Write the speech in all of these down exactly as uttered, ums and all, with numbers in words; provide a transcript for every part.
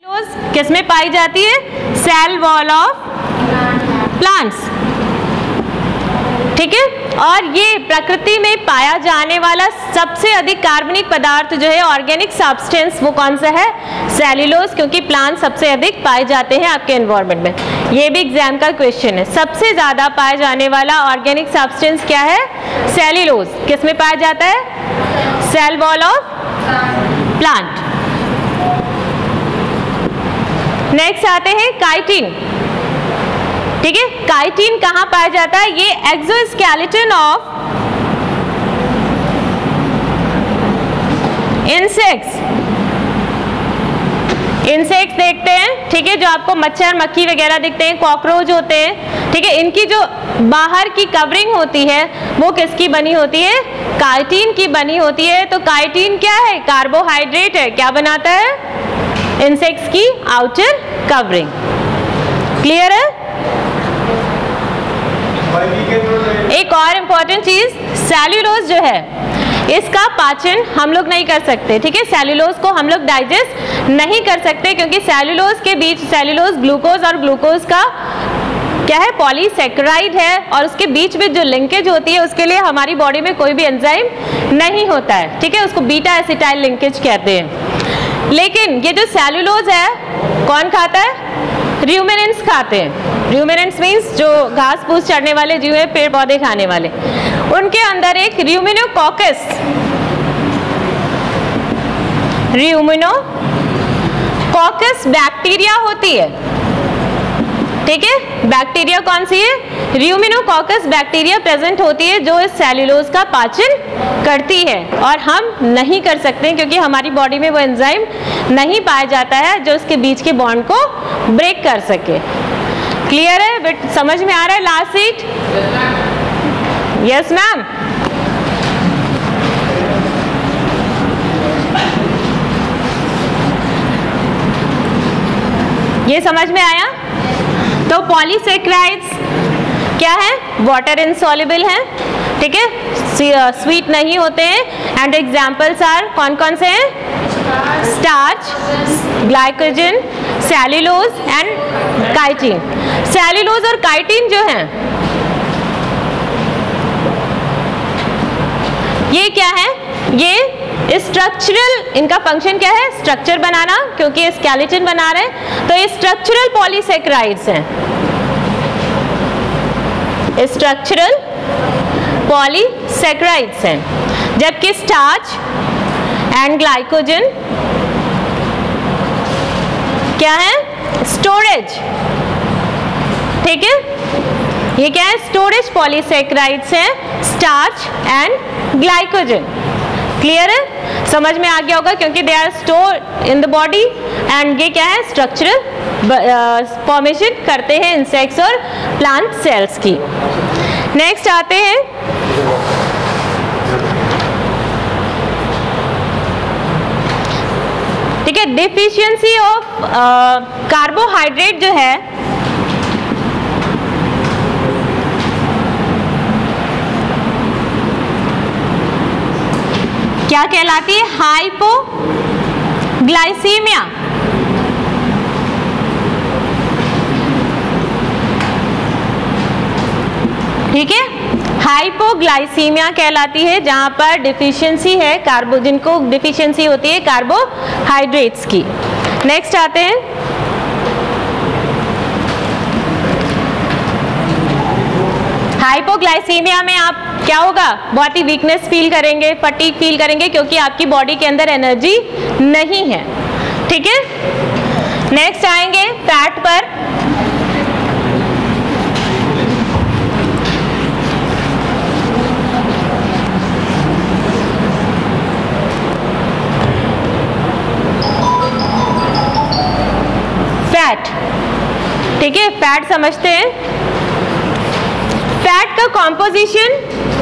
किसमें पाई जाती है? Cell wall of plants. ठीक है, और ये प्रकृति में पाया जाने वाला सबसे अधिक कार्बनिक पदार्थ जो है ऑर्गेनिक सब्सटेंस, वो कौन सा है? सेल्यूलोज, क्योंकि प्लांट सबसे अधिक पाए जाते हैं आपके एनवायरनमेंट में। ये भी एग्जाम का क्वेश्चन है। सबसे ज्यादा पाया जाने वाला ऑर्गेनिक सब्सटेंस क्या है? सेल्यूलोज। किसमें पाया जाता है? Cell wall of plant. Next आते हैं काइटिन। ठीक है, काइटिन कहां पाया जाता है? ये एक्सोस्केलेटन ऑफ इंसेक्ट्स। इंसेक्ट्स देखते हैं, ठीक है, जो आपको मच्छर मक्खी वगैरह दिखते हैं, कॉकरोच होते हैं, ठीक है, इनकी जो बाहर की कवरिंग होती है वो किसकी बनी होती है? काइटिन की बनी होती है। तो काइटिन क्या है? कार्बोहाइड्रेट है। क्या बनाता है? इंसेक्ट्स की आउटर कवरिंग। क्लियर है? एक और इंपॉर्टेंट चीज, सेल्यूलोज जो है इसका पाचन हम लोग नहीं कर सकते। ठीक है, सेल्यूलोज को हम लोग डाइजेस्ट नहीं कर सकते, क्योंकि सेल्यूलोज के बीच, सेल्यूलोज ग्लूकोज और ग्लूकोज का क्या है? पॉलीसेकेराइड है, और उसके बीच में जो लिंकेज होती है उसके लिए हमारी बॉडी में कोई भी एंजाइम नहीं होता है। ठीक है, उसको बीटा एसिटाइल लिंकेज कहते हैं। लेकिन ये जो सेल्यूलोज है कौन खाता है? र्यूमिनेंट्स खाते हैं। र्यूमिनेंट्स मीन्स जो घास फूस चढ़ने वाले जीव है, पेड़ पौधे खाने वाले, उनके अंदर एक र्यूमिनोकॉकस र्यूमिनोकॉकस बैक्टीरिया होती है। ठीक है, बैक्टीरिया कौन सी है? र्यूमिनोकॉकस बैक्टीरिया प्रेजेंट होती है, जो इस सेल्यूलोज का पाचन करती है, और हम नहीं कर सकते क्योंकि हमारी बॉडी में वो एंजाइम नहीं पाया जाता है जो उसके बीच के बॉन्ड को ब्रेक कर सके। क्लियर है? बट समझ में आ रहा है लास्ट सीट? Yes ma'am. ये समझ में आया? तो पॉलीसेकेराइड्स क्या है? वाटर इनसॉल्युबल हैं। ठीक है, स्वीट नहीं होते हैं। एंड एग्जांपल्स आर कौन कौन से हैं? Starch, glycogen, cellulose and chitin. Cellulose और काइटिन जो हैं ये क्या है? ये स्ट्रक्चरल, इनका फंक्शन क्या है? स्ट्रक्चर बनाना, क्योंकि ये स्केलेटन बना रहे हैं, तो ये स्ट्रक्चरल पॉलीसेकेराइड्स हैं। स्ट्रक्चरल पॉलीसेकेराइड्स हैं। जबकि स्टार्च एंड ग्लाइकोजन क्या है? स्टोरेज। ठीक है, ये क्या है? स्टोरेज पॉलीसेकेराइड्स हैं, स्टार्च एंड ग्लाइकोजन। क्लियर है? समझ में आ गया होगा, क्योंकि they are store in the body, and ये क्या है? स्ट्रक्चरल फॉर्मेशन करते हैं इंसेक्ट्स और प्लांट सेल्स की। नेक्स्ट आते हैं ठीक है, डिफिशियंसी ऑफ कार्बोहाइड्रेट जो है क्या कहलाती है? हाइपोग्लाइसीमिया। ठीक है, हाइपोग्लाइसीमिया कहलाती है, जहां पर डिफिशियंसी है कार्बो, जिनको डिफिशियंसी होती है कार्बोहाइड्रेट्स की। नेक्स्ट आते हैं हाइपोग्लाइसीमिया में आप क्या होगा? बहुत ही वीकनेस फील करेंगे, फटीग फील करेंगे, क्योंकि आपकी बॉडी के अंदर एनर्जी नहीं है। ठीक है, नेक्स्ट आएंगे फैट पर। फैट, ठीक है, फैट समझते हैं। फैट का कॉम्पोजिशन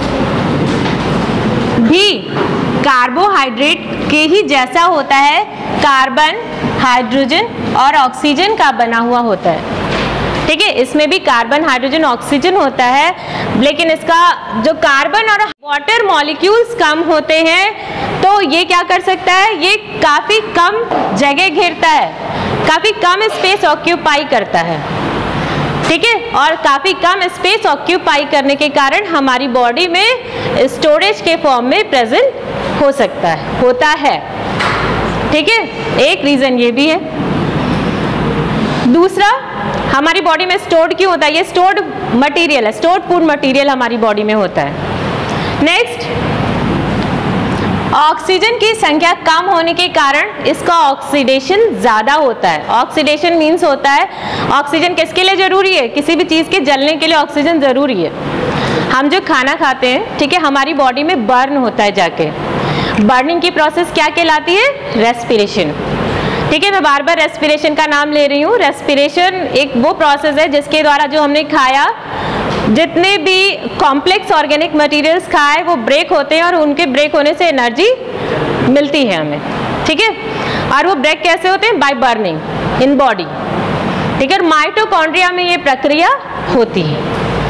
भी कार्बोहाइड्रेट के ही जैसा होता है, कार्बन, हाइड्रोजन और ऑक्सीजन का बना हुआ होता है। ठीक है, इसमें भी कार्बन, हाइड्रोजन, ऑक्सीजन होता है, लेकिन इसका जो कार्बन और वाटर मॉलिक्यूल्स कम होते हैं, तो ये क्या कर सकता है, ये काफी कम जगह घेरता है, काफी कम स्पेस ऑक्यूपाई करता है, ठीक है, और काफी कम स्पेस ऑक्यूपाई करने के कारण हमारी बॉडी में स्टोरेज के फॉर्म में प्रेजेंट हो सकता है, होता है, ठीक है, एक रीजन ये भी है। दूसरा, हमारी बॉडी में स्टोर्ड क्यों होता है, ये स्टोर्ड मटेरियल है, स्टोर्ड फूड मटेरियल हमारी बॉडी में होता है। नेक्स्ट, ऑक्सीजन की संख्या कम होने के कारण इसका ऑक्सीडेशन ज्यादा होता है। ऑक्सीडेशन मीन्स होता है, ऑक्सीजन किसके लिए जरूरी है, किसी भी चीज के जलने के लिए ऑक्सीजन जरूरी है। हम जो खाना खाते हैं, ठीक है, हमारी बॉडी में बर्न होता है जाके, बर्निंग की प्रोसेस क्या कहलाती है, रेस्पिरेशन, ठीक है, मैं बार बार रेस्पिरेशन का नाम ले रही हूँ। रेस्पिरेशन एक वो प्रोसेस है जिसके द्वारा जो हमने खाया, जितने भी कॉम्प्लेक्स ऑर्गेनिक मटेरियल्स खाए वो ब्रेक होते हैं और उनके ब्रेक होने से एनर्जी मिलती है हमें, ठीक है, और वो ब्रेक कैसे होते हैं, बाय बर्निंग इन बॉडी, ठीक है। माइटोकॉन्ड्रिया में ये प्रक्रिया होती है।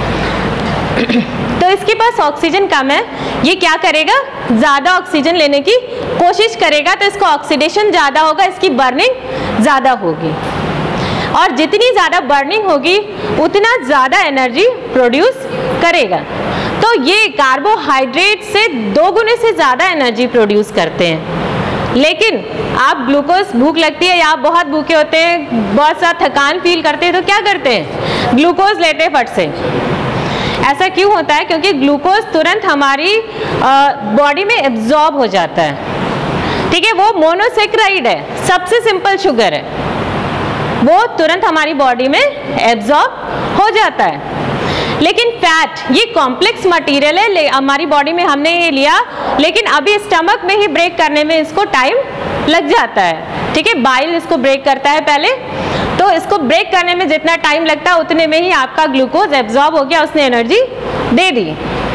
तो इसके पास ऑक्सीजन कम है, ये क्या करेगा, ज्यादा ऑक्सीजन लेने की कोशिश करेगा, तो इसका ऑक्सीडेशन ज्यादा होगा, इसकी बर्निंग ज्यादा होगी, और जितनी ज्यादा बर्निंग होगी उतना ज्यादा एनर्जी प्रोड्यूस करेगा। तो ये कार्बोहाइड्रेट से दो गुने से ज्यादा एनर्जी प्रोड्यूस करते हैं। लेकिन आप ग्लूकोज, भूख लगती है या आप बहुत भूखे होते हैं, बहुत सा थकान फील करते हैं, तो क्या करते हैं, ग्लूकोज लेते हैं फट से। ऐसा क्यों होता है, क्योंकि ग्लूकोज तुरंत हमारी बॉडी में एब्जॉर्ब हो जाता है, ठीक है, वो मोनोसेक्राइड है, सबसे सिंपल शुगर है, वो तुरंत हमारी बॉडी में एब्जॉर्ब हो जाता है। लेकिन फैट ये कॉम्प्लेक्स मटेरियल है, हमारी बॉडी में हमने ये लिया, लेकिन अभी स्टमक में ही ब्रेक करने में इसको टाइम लग जाता है, ठीक है, बाइल इसको ब्रेक करता है पहले, तो इसको ब्रेक करने में जितना टाइम लगता है उतने में ही आपका ग्लूकोज एब्जॉर्ब हो गया, उसने एनर्जी दे दी।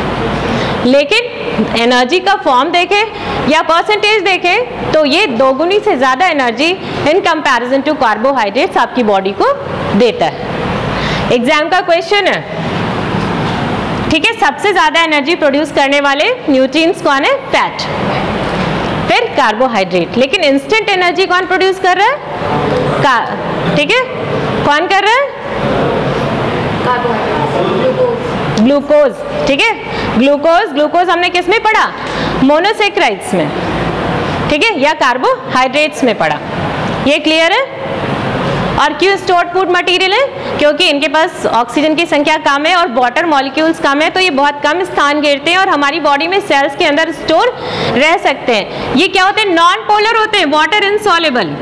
लेकिन एनर्जी का फॉर्म देखें या परसेंटेज देखें तो ये दोगुनी से ज्यादा energy in comparison to carbohydrates आपकी बॉडी को देता है। एग्जाम का क्वेश्चन है, ठीक है, सबसे ज्यादा एनर्जी प्रोड्यूस करने वाले न्यूट्रिएंट्स कौन है, फैट, फिर कार्बोहाइड्रेट। लेकिन इंस्टेंट एनर्जी कौन प्रोड्यूस कर रहा है, का, ठीक है, कौन कर रहा है, ग्लूकोज, ठीक है, ग्लूकोज ग्लूकोज हमने किस में पढ़ा, मोनोसेक्राइड्स में, ठीक है, या कार्बोहाइड्रेट्स में पढ़ा। ये क्लियर है। और क्यों स्टोर्ड फूड मटेरियल है, क्योंकि इनके पास ऑक्सीजन की संख्या कम है और वाटर मॉलिक्यूल्स कम है, तो ये बहुत कम स्थान घेरते हैं और हमारी बॉडी में सेल्स के अंदर स्टोर रह सकते हैं। ये क्या होते हैं, नॉन पोलर होते हैं, वाटर इनसॉल्युबल,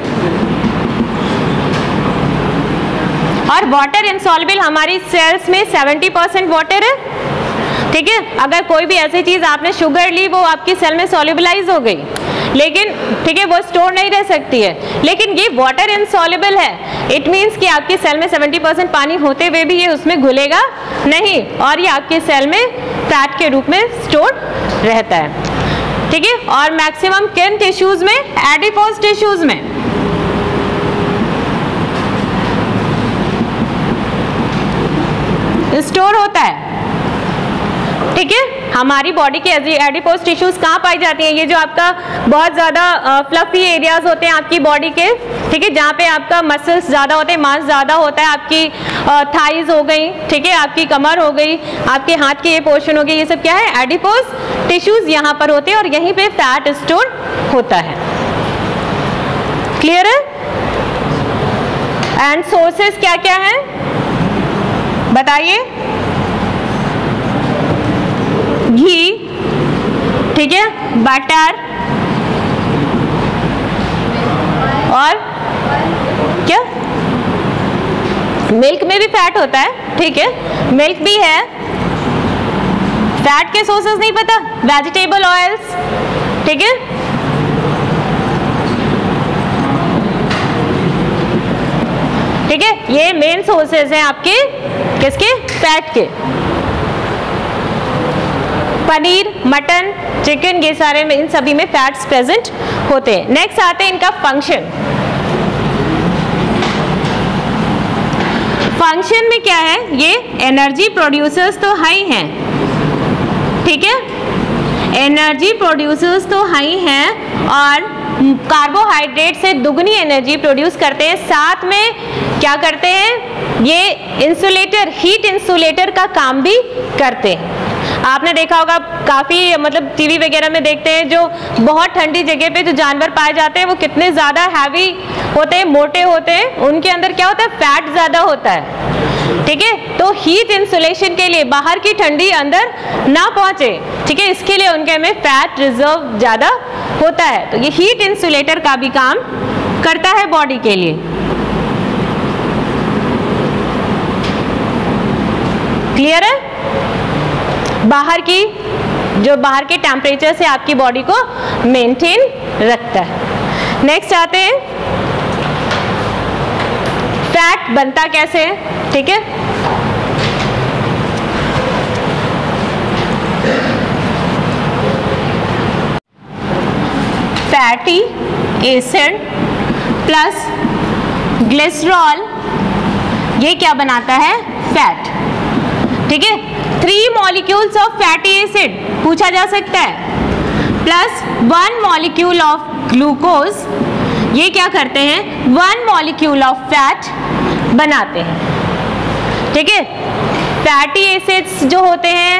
और वाटर इनसॉल्युबल हमारी सेल्स में सेवेंटी परसेंट वाटर है, ठीक है। अगर कोई भी ऐसी चीज आपने शुगर ली, वो आपकी सेल में सॉल्युबलाइज हो गई, लेकिन ठीक है वो स्टोर नहीं रह सकती है, लेकिन ये वाटर इनसॉल्युबल है। इट मींस कि आपकी सेल में सेवेंटी परसेंट पानी होते हुए भी ये उसमें घुलेगा नहीं, और ये आपके सेल में फैट के रूप में स्टोर रहता है, ठीक है। और मैक्सिमम किन टिश्यूज में, एडिपोज टिश्यूज में, स्टोर होता है, ठीक है। हमारी बॉडी के एडिपोज टिश्यूज कहाँ पाई जाती हैं, ये जो आपका बहुत ज्यादा फ्लफी एरियाज होते हैं आपकी बॉडी के, ठीक है, जहाँ पे आपका मसल्स ज्यादा होते हैं, मांस ज्यादा होता है, आपकी थाइज हो गई, ठीक है, आपकी कमर हो गई, आपके हाथ के ये पोर्शन हो गए, ये सब क्या है, एडिपोज टिश्यूज यहाँ पर होते हैं और यहीं पे फैट स्टोर होता है। क्लियर है। एंड सोर्सेस क्या क्या है बताइए, घी, ठीक है, बटर, और क्या, मिल्क में भी फैट होता है, ठीक है, मिल्क भी है। फैट के सोर्सेस नहीं पता, वेजिटेबल ऑयल्स, ठीक है, ठीक है, ये मेन सोर्सेस हैं आपके किसके, फैट के। पनीर, मटन, चिकन, ये सारे में, इन सभी में फैट्स प्रेजेंट होते हैं। नेक्स्ट आते हैं इनका फंक्शन। फंक्शन में क्या है, ये एनर्जी प्रोड्यूसर्स तो है ही हैं, ठीक है, एनर्जी प्रोड्यूसर्स तो हाई हैं और कार्बोहाइड्रेट से दुगनी एनर्जी प्रोड्यूस करते हैं, साथ में क्या करते हैं, ये इंसुलेटर, हीट इंसुलेटर का काम भी करते हैं। आपने देखा होगा काफ़ी मतलब टीवी वगैरह में देखते हैं, जो बहुत ठंडी जगह पे जो जानवर पाए जाते हैं वो कितने ज़्यादा हैवी होते हैं, मोटे होते हैं, उनके अंदर क्या होता है, फैट ज़्यादा होता है। ठीक है, तो हीट इंसुलेशन के लिए बाहर की ठंडी अंदर ना पहुंचे, ठीक है, इसके लिए उनके में फैट रिजर्व ज़्यादा होता है। तो ये हीट इंसुलेटर का भी काम करता है बॉडी के लिए। क्लियर है? बाहर की जो बाहर के टेम्परेचर से आपकी बॉडी को मेंटेन रखता है। नेक्स्ट आते हैं, फैट बनता कैसे है, ठीक है। फैटी एसिड प्लस ग्लिसरॉल, ये क्या बनाता है, फैट। ठीक है, three molecules of fatty acid पूछा जा सकता है, plus one molecule of glucose, ये क्या करते हैं, वन मॉलिक्यूल ऑफ फैट बनाते हैं। ठीक है, फैटी एसिड्स जो होते हैं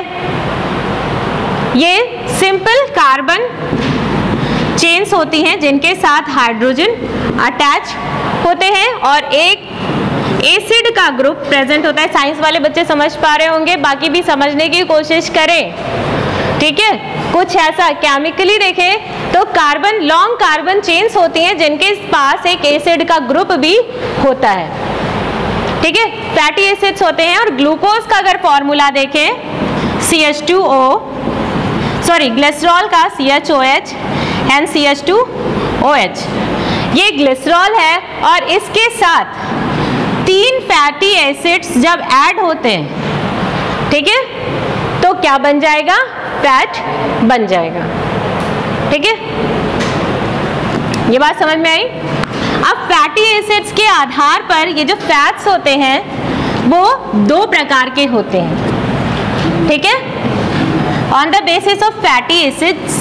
ये सिंपल कार्बन चेन्स होती हैं जिनके साथ हाइड्रोजन अटैच होते हैं और एक एसिड का ग्रुप प्रेजेंट होता है। साइंस वाले बच्चे समझ पा रहे होंगे, बाकी भी समझने की कोशिश करें। ठीक है, कुछ ऐसा केमिकली देखें तो कार्बन लॉन्ग कार्बन चेन्स होती हैं जिनके पास एक एसिड का ग्रुप भी होता है। ठीक है, फैटी एसिड्स होते हैं। और ग्लूकोज का अगर फॉर्मूला देखें, C H two O sorry glycerol का C H O H and C H two O H, ये ग्लिसरॉल है और इसके साथ तीन फैटी एसिड्स जब ऐड होते हैं, ठीक है, तो क्या बन जाएगा, फैट बन जाएगा। ठीक है, ये बात समझ में आई। अब फैटी एसिड्स के आधार पर ये जो फैट्स होते हैं वो दो प्रकार के होते हैं। ठीक है, on the basis of fatty acids,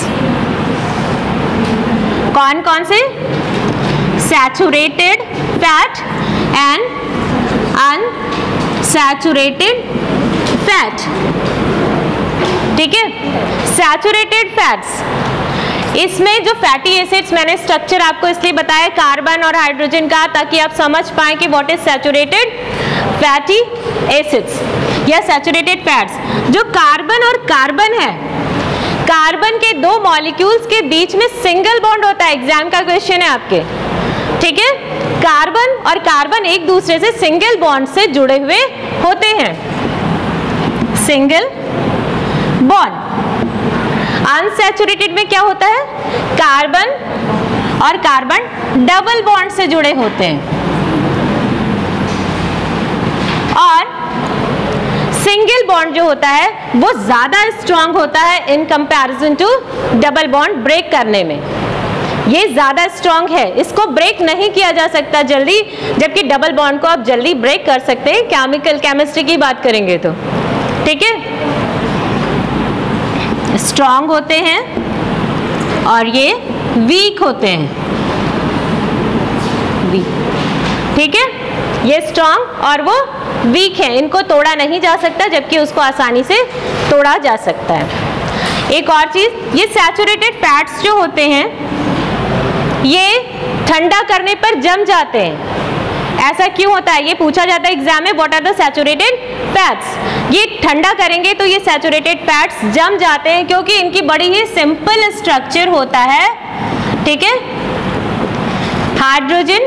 कौन कौन से, saturated fat and unsaturated fat. ठीक है, सैचुरेटेड फैट्स, इसमें जो फैटी एसिड्स, मैंने स्ट्रक्चर आपको इसलिए बताया कार्बन और हाइड्रोजन का, ताकि आप समझ पाएं कि what is saturated fatty acids या सैचुरेटेड फैट्स। जो कार्बन और कार्बन है, कार्बन के दो मॉलिक्यूल्स के बीच में सिंगल बॉन्ड होता है, एग्जाम का क्वेश्चन है आपके। ठीक है, कार्बन और कार्बन एक दूसरे से सिंगल बॉन्ड से जुड़े हुए होते हैं, सिंगल बॉन्ड। अनसैचुरेटेड में क्या होता है, कार्बन और कार्बन डबल बॉन्ड से जुड़े होते हैं और सिंगल बॉन्ड जो होता है वो ज्यादा स्ट्रांग होता है in comparison to double bond break करने में। ये ज्यादा स्ट्रांग है, इसको ब्रेक नहीं किया जा सकता जल्दी, जबकि डबल बॉन्ड को आप जल्दी ब्रेक कर सकते हैं केमिकल केमिस्ट्री की बात करेंगे तो। ठीक है, स्ट्रांग होते हैं और ये वीक होते हैं, वीक। ठीक है, ये स्ट्रांग और वो वीक है, इनको तोड़ा नहीं जा सकता, जबकि उसको आसानी से तोड़ा जा सकता है। एक और चीज, ये सैचुरेटेड फैट्स जो होते हैं ये ठंडा करने पर जम जाते हैं। ऐसा क्यों होता है, ये पूछा जाता है एग्जाम में, what are the saturated fats. ये ठंडा करेंगे तो ये सैचुरेटेड फैट्स जम जाते हैं, क्योंकि इनकी बड़ी ही सिंपल स्ट्रक्चर होता है। ठीक है, हाइड्रोजन,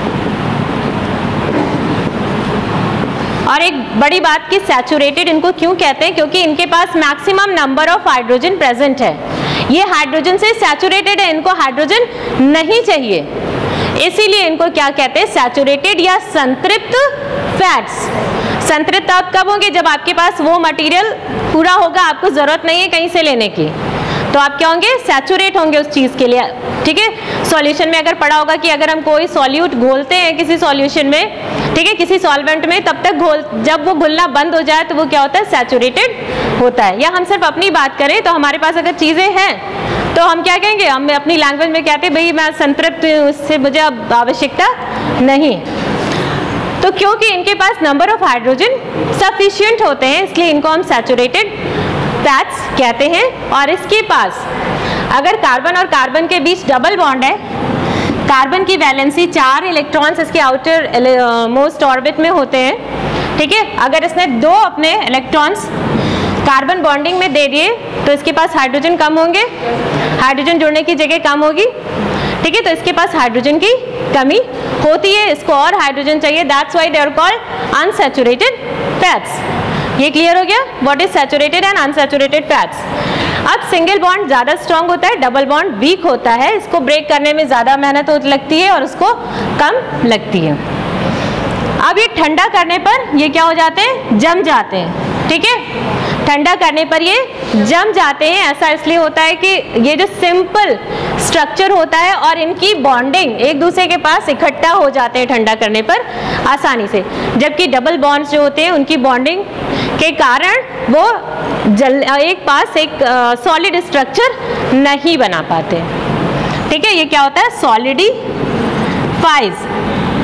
और एक बड़ी बात कि सैचुरेटेड इनको क्यों कहते हैं, क्योंकि इनके पास maximum number of hydrogen present है। ये हाइड्रोजन से सैचुरेटेड है, इनको हाइड्रोजन नहीं चाहिए, इसीलिए इनको क्या कहते हैं, सैचुरेटेड या संतृप्त फैट्स। संतृप्त आप कब होंगे, जब आपके पास वो मटेरियल पूरा होगा, आपको जरूरत नहीं है कहीं से लेने की, तो आप क्या होंगे, सैचुरेट होंगे उस चीज़ के लिए, ठीक है। सॉल्यूशन में अगर पढ़ा होगा कि अगर हम कोई सॉल्यूट घोलते हैं किसी सॉल्यूशन में, ठीक है, किसी सॉल्वेंट में, तब तक घोल जब वो घुलना बंद हो जाए तो वो क्या होता है, सैचुरेटेड होता है। या हम सिर्फ अपनी बात करें तो हमारे पास अगर चीज़ें हैं तो हम क्या कहेंगे, हम अपनी लैंग्वेज में कहते हैं भाई मैं संतृप्त हूँ, उससे मुझे अब आवश्यकता नहीं। तो क्योंकि इनके पास नंबर ऑफ हाइड्रोजन सफिशिएंट होते हैं इसलिए इनको हम सैचुरेटेड फैट्स कहते हैं। और इसके पास अगर कार्बन और कार्बन के बीच डबल बॉन्ड है, कार्बन की वैलेंसी चार इलेक्ट्रॉन्स इसके आउटर मोस्ट ऑर्बिट में होते हैं, ठीक है। अगर इसने दो अपने इलेक्ट्रॉन्स कार्बन बॉन्डिंग में दे दिए तो इसके पास हाइड्रोजन कम होंगे, हाइड्रोजन जुड़ने की जगह कम होगी, ठीक है। तो इसके पास हाइड्रोजन की कमी होती है, इसको और हाइड्रोजन चाहिए, that's why they are called unsaturated fats. ये क्लियर हो गया, what is saturated and unsaturated fats. अब सिंगल बॉन्ड ज़्यादा स्ट्रॉन्ग होता है, डबल बॉन्ड वीक होता है, इसको ब्रेक करने में ज़्यादा मेहनत लगती है और उसको कम लगती है। अब ये ठंडा करने पर ये क्या हो जाते हैं, जम जाते हैं, ठीक है। ठंडा करने पर ये जम जाते हैं, ऐसा इसलिए होता है कि ये जो सिंपल स्ट्रक्चर होता है और इनकी बॉन्डिंग एक दूसरे के पास इकट्ठा हो जाते हैं ठंडा करने पर आसानी से, जबकि डबल बॉन्ड्स जो होते हैं उनकी बॉन्डिंग के कारण वो जल एक पास एक सॉलिड स्ट्रक्चर नहीं बना पाते, ठीक है। ये क्या होता है, सॉलिडिफाइज,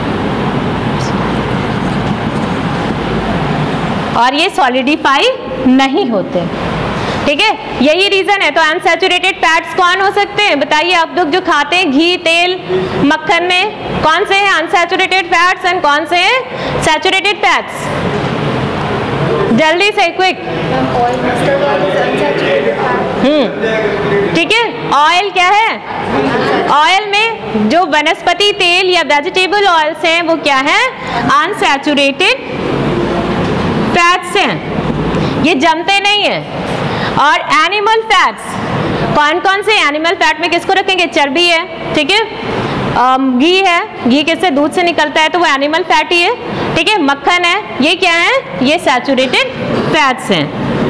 और ये सॉलिडिफाई नहीं होते, ठीक है। यही रीजन है। तो अनसैचुरेटेड फैट्स कौन हो सकते हैं, बताइए आप लोग जो खाते हैं घी, तेल, मक्खन में कौन से हैं अनसैचुरेटेड फैट्स एंड कौन से हैं सैचुरेटेड फैट्स, जल्दी से क्विक। हम्म ठीक है, ऑयल क्या है, ऑयल में जो वनस्पति तेल या वेजिटेबल ऑयल्स हैं वो क्या है, अनसैचुरेटेड फैट्स हैं, ये जमते नहीं हैं। और एनिमल फैट्स कौन कौन से, एनिमल फैट में किसको रखेंगे, चर्बी है, ठीक है, घी है, घी किससे, दूध से निकलता है तो वो एनिमल फैट ही है, ठीक है। मक्खन है, ये क्या है, ये सैचुरेटेड फैट्स हैं।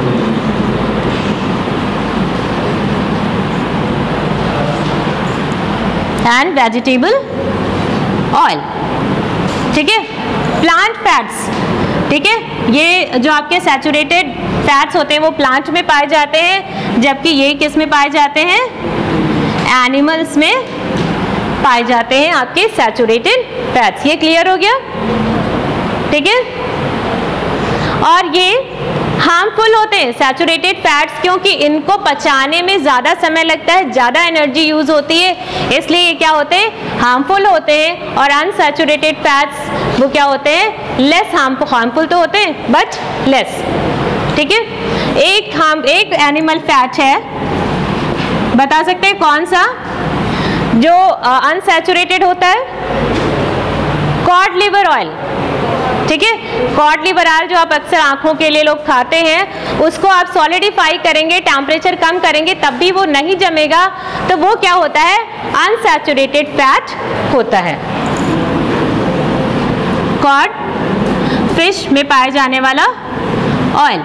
एंड वेजिटेबल ऑयल, ठीक है। प्लांट फैट्स, ठीक है, ये जो आपके सैचुरेटेड फैट्स होते हैं वो प्लांट में पाए जाते हैं, जबकि ये किस में पाए जाते हैं, एनिमल्स में पाए जाते हैं आपके सैचुरेटेड फैट्स। ये क्लियर हो गया, ठीक है। और ये हार्मफुल होते हैं सैचुरेटेड फैट्स, क्योंकि इनको पचाने में ज़्यादा समय लगता है, ज़्यादा एनर्जी यूज़ होती है, इसलिए ये क्या होते हैं, हार्मफुल होते हैं। और अनसैचुरेटेड फैट्स वो क्या होते हैं, लेस हार्मफुल, हार्मफुल तो होते हैं बट लेस, ठीक है। एक हार्म एक एनिमल फैट है, बता सकते हैं कौन सा जो अनसैचुरेटेड uh, होता है, कॉड लिवर ऑयल, ठीक है। कॉड लिवर ऑयल जो आप अक्सर आंखों के लिए लोग खाते हैं, उसको आप सॉलिडिफाई करेंगे, टेम्परेचर कम करेंगे तब भी वो नहीं जमेगा, तो वो क्या होता है, अनसैचुरेटेड फैट होता है। कॉड फिश में पाए जाने वाला ऑयल।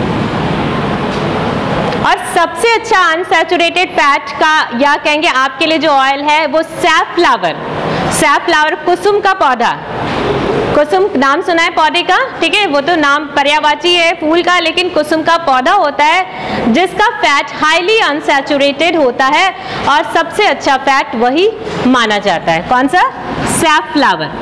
और सबसे अच्छा अनसैचुरेटेड फैट का या कहेंगे आपके लिए जो ऑयल है वो सैफफ्लावर, सैफफ्लावर कुसुम का पौधा, कुसुम नाम सुना है पौधे का, ठीक है, वो तो नाम पर्यायवाची है फूल का, लेकिन कुसुम का पौधा होता है जिसका फैट हाईली अनसैचुरेटेड होता है और सबसे अच्छा फैट वही माना जाता है, कौन सा, सैफफ्लावर।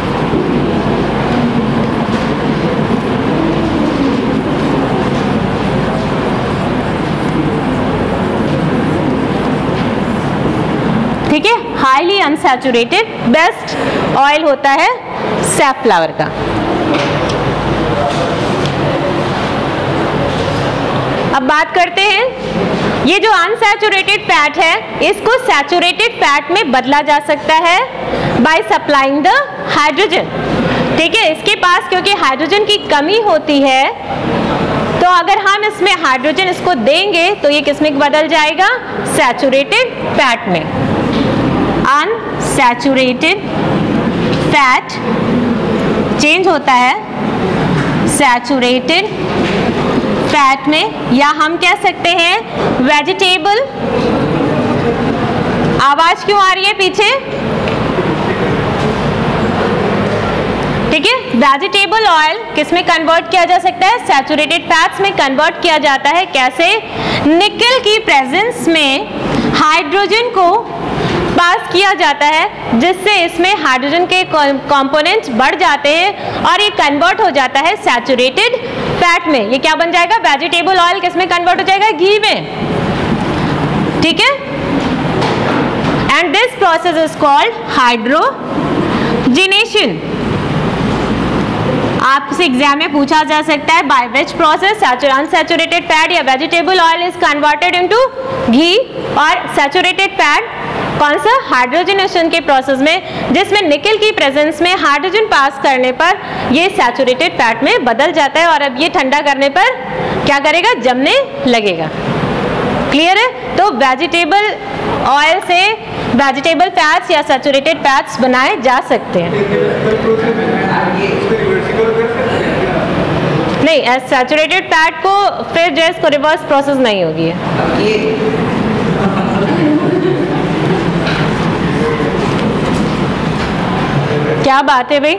ठीक है, हाईली अनसैचुरेटेड बेस्ट ऑयल होता है सैफफ्लावर का। अब बात करते हैं, ये जो अनसैचुरेटेड फैट है इसको सैचुरेटेड फैट में बदला जा सकता है बाय सप्लाइंग द हाइड्रोजन, ठीक है। इसके पास क्योंकि हाइड्रोजन की कमी होती है तो अगर हम इसमें हाइड्रोजन इसको देंगे तो ये किसमें बदल जाएगा, सैचुरेटेड फैट में। अनसैचुरेटेड फैट चेंज होता है सैचुरेटेड फैट में, या हम कह सकते हैं वेजिटेबल। आवाज क्यों आ रही है पीछे? ठीक है, वेजिटेबल ऑयल किस में कन्वर्ट किया जा सकता है? सैचुरेटेड फैट्स में कन्वर्ट किया जाता है। कैसे? निकल की प्रेजेंस में हाइड्रोजन को पास किया जाता है, जिससे इसमें हाइड्रोजन के कंपोनेंट्स बढ़ जाते हैं और ये कन्वर्ट हो जाता है सैचुरेटेड फैट में। ये क्या बन जाएगा? वेजिटेबल ऑयल किस में कन्वर्ट हो जाएगा? घी में। ठीक है, and this process is called hydrogenation. आपसे एग्जाम में पूछा जा सकता है by which process unsaturated fat या vegetable oil is converted into ghee, और सैचुरेटेड फैट कौन सा? हाइड्रोजनेशन के प्रोसेस में, जिसमें निकल की प्रेजेंस में हाइड्रोजन पास करने पर ये सैचुरेटेड फैट में बदल जाता है, और अब ये ठंडा करने पर क्या करेगा? जमने लगेगा। क्लियर है? तो वेजिटेबल ऑयल से वेजिटेबल फैट्स या सैचुरेटेड फैट्स बनाए जा सकते हैं। नहीं, सैचुरेटेड फैट को फिर जो इसको रिवर्स प्रोसेस नहीं होगी। क्या बात है भाई?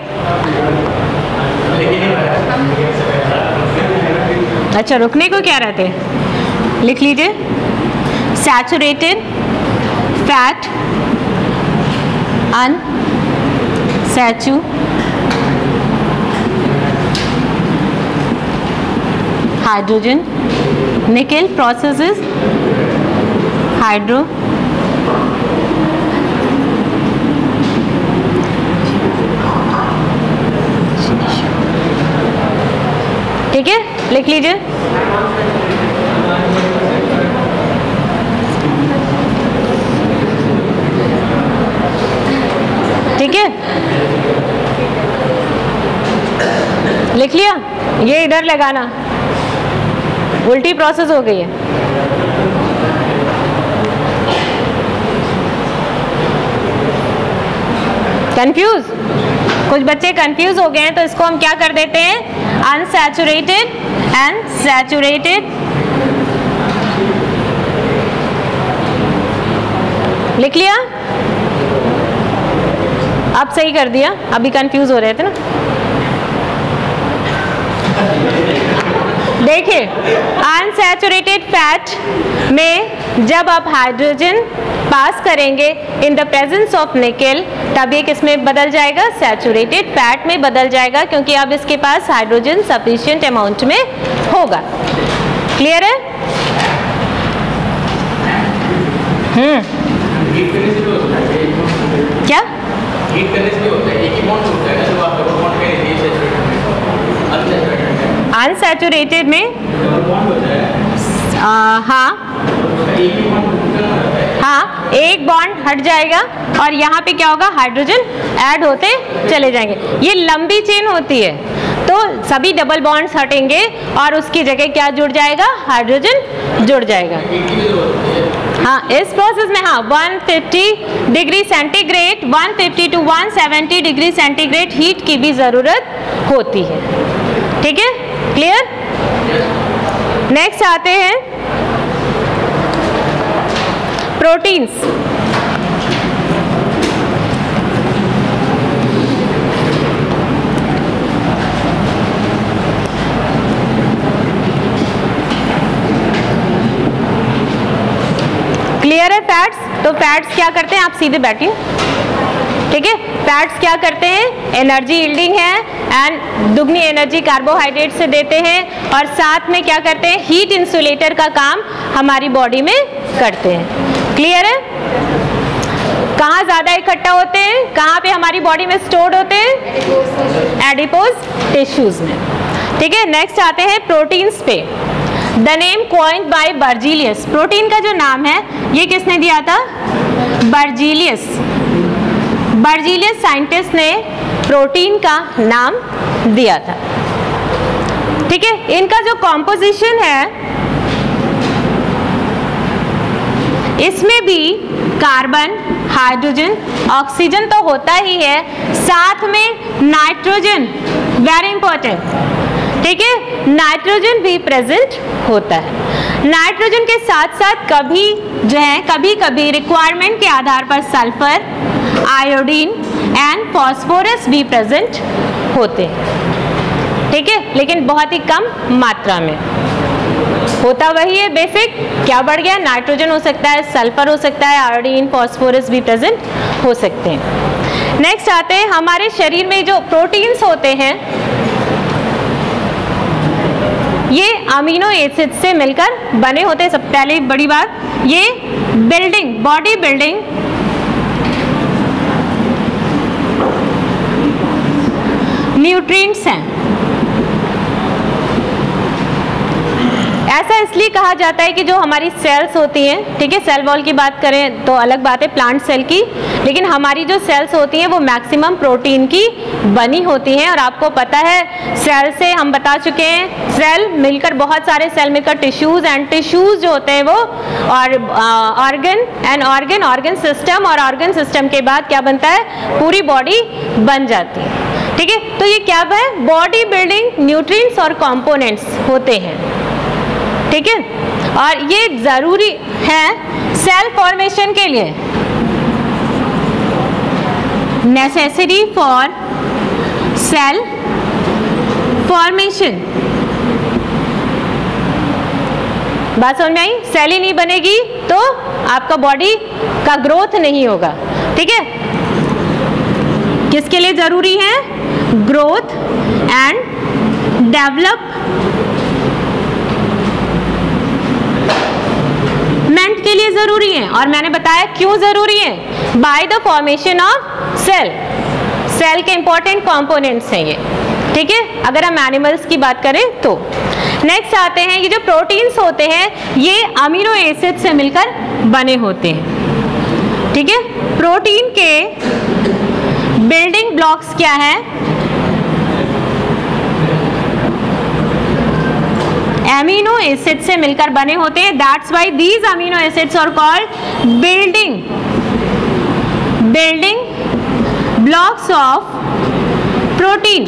अच्छा, रुकने को क्या रहते हैं? लिख लीजिए, सैचुरेटेड फैट अनसैचु हाइड्रोजन निकल प्रोसेसेस हाइड्रो ठीक है, लिख लीजिए। ठीक है, लिख लिया? ये इधर लगाना, उल्टी प्रोसेस हो गई है। कंफ्यूज? कुछ बच्चे कंफ्यूज हो गए हैं, तो इसको हम क्या कर देते हैं? Unsaturated and saturated. लिख लिया? अब सही कर दिया, अभी कंफ्यूज हो रहे थे ना। देखिए, अनसैचुरेटेड फैट में जब आप हाइड्रोजन पास करेंगे इन द प्रेजेंस ऑफ निकल, तब ये किस में बदल जाएगा? सैचुरेटेड फैट में बदल जाएगा, क्योंकि अब इसके पास हाइड्रोजन सफिशिएंट अमाउंट में होगा। क्लियर है? हम्म क्या अनसैचुरेटेड में? आ, हाँ हाँ, एक बॉन्ड हट जाएगा और यहाँ पे क्या होगा? हाइड्रोजन ऐड होते चले जाएंगे। ये लंबी चेन होती है, तो सभी डबल बॉन्ड्स हटेंगे और उसकी जगह क्या जुड़ जाएगा? हाइड्रोजन जुड़ जाएगा। हाँ, इस प्रोसेस में हाँ एक सौ पचास डिग्री सेंटीग्रेड एक सौ पचास टू एक सौ सत्तर डिग्री सेंटीग्रेड हीट की भी जरूरत होती है। ठीक है, क्लियर? नेक्स्ट आते हैं प्रोटीन्स। क्लियर है? फैट्स, तो फैट्स क्या करते हैं? आप सीधे बैठिए। ठीक है, फैट्स क्या करते हैं? एनर्जी यील्डिंग है एंड दुगनी एनर्जी कार्बोहाइड्रेट से देते हैं, और साथ में क्या करते हैं? हीट इंसुलेटर का काम हमारी बॉडी में करते हैं। क्लियर है? कहाँ ज्यादा इकट्ठा होते हैं? कहाँ पे हमारी बॉडी में स्टोर्ड होते हैं? एडिपोज टिश्यूज में। ठीक है, नेक्स्ट आते हैं प्रोटीन्स पे। The name coined by Berzelius. Protein का जो नाम है ये किसने दिया था? बर्जीलियस। बर्जीलियस साइंटिस्ट ने प्रोटीन का नाम दिया था। ठीक है, इनका जो कॉम्पोजिशन है इसमें भी कार्बन, हाइड्रोजन, ऑक्सीजन तो होता ही है, साथ में नाइट्रोजन, वेरी इंपॉर्टेंट, ठीक है, नाइट्रोजन भी प्रेजेंट होता है। नाइट्रोजन के साथ साथ कभी जो है कभी कभी रिक्वायरमेंट के आधार पर सल्फर, आयोडीन एंड फॉस्फोरस भी प्रेजेंट होते हैं। ठीक है, लेकिन बहुत ही कम मात्रा में। होता वही है बेसिक, क्या बढ़ गया, नाइट्रोजन हो सकता है, सल्फर हो सकता है, आयोडीन, फॉस्फोरस भी प्रेजेंट हो सकते हैं। नेक्स्ट आते हैं हमारे शरीर में जो प्रोटीन्स होते हैं, ये अमीनो एसिड से मिलकर बने होते हैं। सब पहले बड़ी बात, ये बिल्डिंग बॉडी बिल्डिंग न्यूट्रिएंट्स हैं। ऐसा इसलिए कहा जाता है कि जो हमारी सेल्स होती हैं, ठीक है, सेल वॉल की बात करें तो अलग बात है प्लांट सेल की, लेकिन हमारी जो सेल्स होती हैं वो मैक्सिमम प्रोटीन की बनी होती हैं। और आपको पता है सेल से हम बता चुके हैं, सेल मिलकर बहुत सारे सेल मिलकर टिश्यूज एंड टिश्यूज जो होते हैं वो और organ and organ organ system और ऑर्गन सिस्टम के बाद क्या बनता है, पूरी बॉडी बन जाती है। ठीक है, तो ये क्या है, बॉडी बिल्डिंग न्यूट्रिएंट्स और कंपोनेंट्स होते हैं। ठीक है, और ये जरूरी है सेल फॉर्मेशन के लिए, नेसेसरी फॉर सेल फॉर्मेशन। बात समझ में आई? सेल ही नहीं बनेगी तो आपका बॉडी का ग्रोथ नहीं होगा। ठीक है, किसके लिए जरूरी है, ग्रोथ एंड डेवलपमेंट के लिए जरूरी है। और मैंने बताया क्यों जरूरी है, by the formation of cell. Cell के इंपॉर्टेंट कंपोनेंट्स हैं ये। ठीक है, अगर हम एनिमल्स की बात करें तो। नेक्स्ट आते हैं, ये जो प्रोटीन्स होते हैं ये अमीनो एसिड से मिलकर बने होते हैं। ठीक है, प्रोटीन के बिल्डिंग ब्लॉक्स क्या है, अमीनो एसिड से मिलकर बने होते हैं। That's why these amino acids are called building building blocks of protein.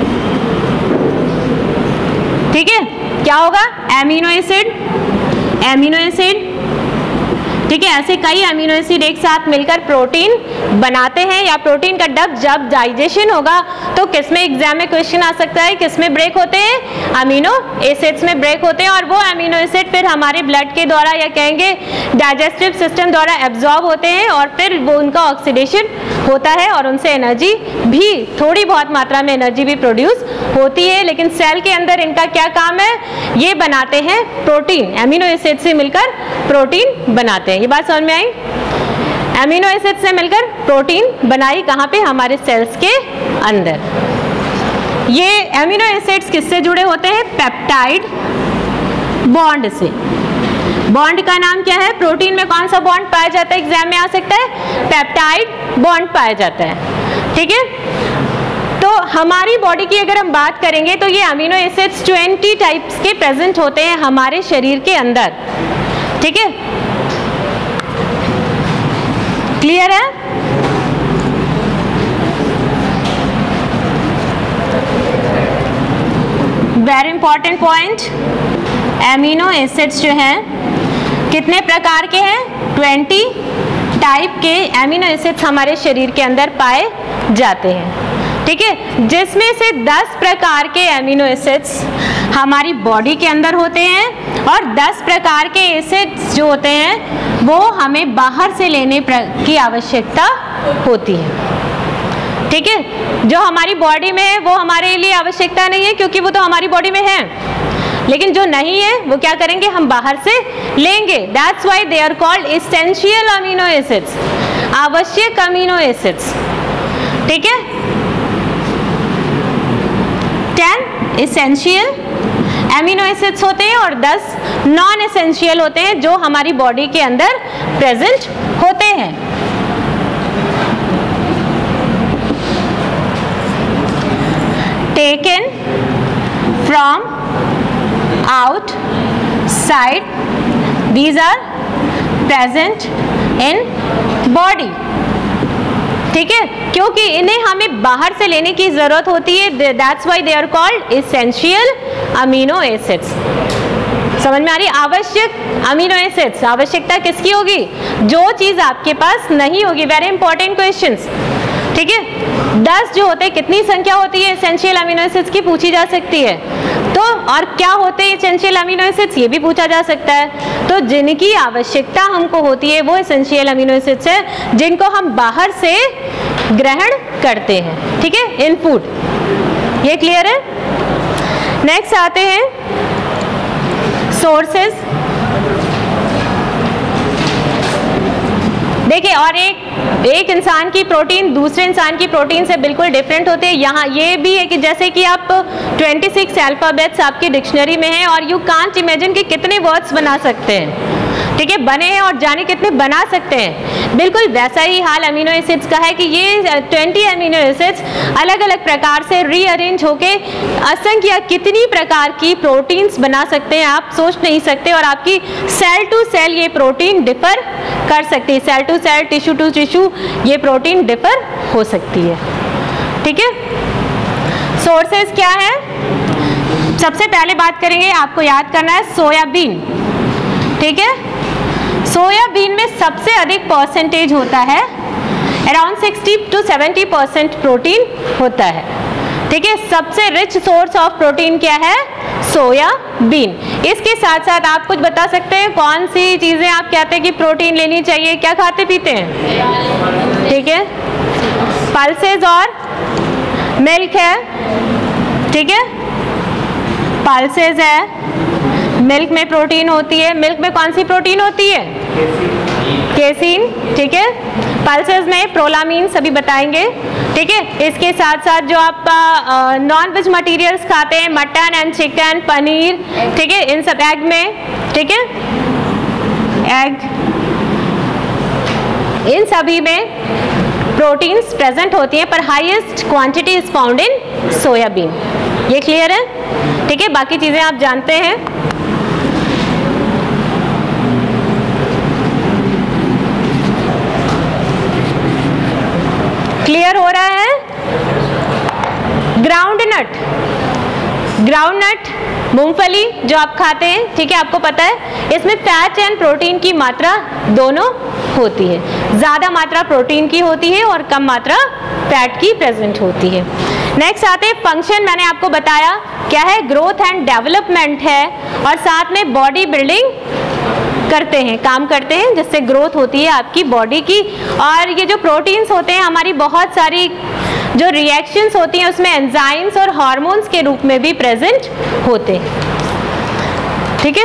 ठीक है, क्या होगा, अमीनो एसिड अमीनो एसिड ठीक है, ऐसे कई अमीनो एसिड एक साथ मिलकर प्रोटीन बनाते हैं। या प्रोटीन का डब जब डाइजेशन होगा तो किसमें एग्जाम में क्वेश्चन आ सकता है, किसमें ब्रेक होते हैं, अमीनो एसिड्स में ब्रेक होते हैं। और वो अमीनो एसिड फिर हमारे ब्लड के द्वारा या कहेंगे डाइजेस्टिव सिस्टम द्वारा एब्जॉर्ब होते हैं और फिर वो उनका ऑक्सीडेशन होता है और उनसे एनर्जी भी, थोड़ी बहुत मात्रा में एनर्जी भी प्रोड्यूस होती है। लेकिन सेल के अंदर इनका क्या काम है, ये बनाते हैं प्रोटीन, अमीनो एसिड से मिलकर प्रोटीन बनाते हैं। ये बात समझ में आई? अमीनो एसिड से मिलकर प्रोटीन बनाई कहाँ पे, हमारे सेल्स के अंदर। ये अमीनो एसिड्स किससे जुड़े होते हैं, पेप्टाइड बॉन्ड से। बॉन्ड का नाम क्या है, प्रोटीन में कौन सा बॉन्ड पाया जाता है, एग्जाम में आ सकता है, पेप्टाइड बॉन्ड पाया जाता है। ठीक है, तो हमारी बॉडी की अगर हम बात करेंगे तो ये अमीनो एसिड्स ट्वेंटी टाइप्स के प्रेजेंट होते हैं हमारे शरीर के अंदर। ठीक है, क्लियर है? Very important point, amino acids जो हैं कितने प्रकार के हैं, ट्वेंटी टाइप के एमिनो एसिड्स हमारे शरीर के अंदर पाए जाते हैं। ठीक है, जिसमें से दस प्रकार के एमिनो एसिड्स हमारी बॉडी के अंदर होते हैं और दस प्रकार के एसिड्स जो होते हैं वो हमें बाहर से लेने की आवश्यकता होती है। ठीक है, जो हमारी बॉडी में है वो हमारे लिए आवश्यकता नहीं है क्योंकि वो तो हमारी बॉडी में है, लेकिन जो नहीं है वो क्या करेंगे, हम बाहर से लेंगे। That's why they are called essential amino acids, आवश्यक अमीनो एसिड्स। ठीक है, टेन एसेंशियल एमिनो एसिड्स होते हैं और दस नॉन एसेंशियल होते हैं जो हमारी बॉडी के अंदर प्रेजेंट होते हैं। Taken from outside, these are present in body। ठीक है, क्योंकि इन्हें हमें बाहर से लेने की जरूरत होती है, that's why they are called essential amino acids. समझ में आ रही? आवश्यक अमीनो एसिड्स, आवश्यकता किसकी होगी? जो चीज आपके पास नहीं होगी। वेरी इंपॉर्टेंट क्वेश्चंस, ठीक है। दस जो होते हैं, कितनी संख्या होती है एसेंशियल अमीनो एसिड्स की, पूछी जा सकती है। तो और क्या होते हैं एसेंशियल अमीनो एसिड्स, ये भी पूछा जा सकता है। तो जिनकी आवश्यकता हमको होती है वो एसेंशियल अमीनो एसिड्स है, जिनको हम बाहर से ग्रहण करते हैं, ठीक है, इन फूड। ये क्लियर है? नेक्स्ट आते हैं सोर्सेस। देखिए, और एक एक इंसान की प्रोटीन दूसरे इंसान की प्रोटीन से बिल्कुल डिफरेंट होते हैं। यहाँ ये भी है कि जैसे कि आप छब्बीस अल्फाबेट्स आपकी डिक्शनरी में हैं और यू कांट इमेजिन कि कितने वर्ड्स बना सकते हैं, ठीक है, बने हैं और जाने कितने बना सकते हैं। बिल्कुल वैसा ही हाल अमीनो एसिड्स का है कि ये बीस अमीनो एसिड्स अलग अलग प्रकार से रीअरेंज होके असंख्य कितनी प्रकार की प्रोटीन्स बना सकते हैं, आप सोच नहीं सकते। और आपकी सेल टू सेल ये प्रोटीन डिफर कर सकती है, cell to cell, tissue to tissue ये प्रोटीन डिफर हो सकती है, ठीक है। सोर्सेज क्या है? सबसे पहले बात करेंगे, आपको याद करना है सोयाबीन, ठीक है। सोयाबीन में सबसे अधिक परसेंटेज होता है, अराउंड साठ टू सत्तर परसेंट प्रोटीन होता है, ठीक है। सबसे रिच सोर्स ऑफ प्रोटीन क्या है? सोयाबीन। इसके साथ साथ आप कुछ बता सकते हैं कौन सी चीजें आप कहते हैं कि प्रोटीन लेनी चाहिए? क्या खाते पीते हैं? ठीक है, पल्सेस और मिल्क है, ठीक है, पल्सेस है, मिल्क में प्रोटीन होती है। मिल्क में कौन सी प्रोटीन होती है? केसीन, ठीक है। पल्सेस में प्रोलामीन सभी बताएंगे, ठीक है। इसके साथ साथ जो आप नॉन वेज मटेरियल्स खाते हैं, मटन एंड चिकन, पनीर, ठीक है, इन सब एग में, ठीक है, एग, इन सभी में प्रोटीन्स प्रेजेंट होती हैं, पर highest quantity is found in soybean. ये क्लियर है? ठीक है, बाकी चीजें आप जानते हैं। क्लियर हो रहा है? ग्राउंड नट, ग्राउंड नट मूंगफली जो आप खाते हैं, ठीक है, आपको पता है इसमें फैट एंड प्रोटीन की मात्रा दोनों होती है। ज्यादा मात्रा प्रोटीन की होती है और कम मात्रा फैट की प्रेजेंट होती है। नेक्स्ट आते हैं फंक्शन, मैंने आपको बताया क्या है, ग्रोथ एंड डेवलपमेंट है, और साथ में बॉडी बिल्डिंग करते हैं, काम करते हैं, जिससे ग्रोथ होती है आपकी बॉडी की। और ये जो प्रोटीन्स होते हैं, हमारी बहुत सारी जो रिएक्शंस होती हैं उसमें एंजाइम्स और हार्मोन्स के रूप में भी प्रेजेंट होते हैं, ठीक है।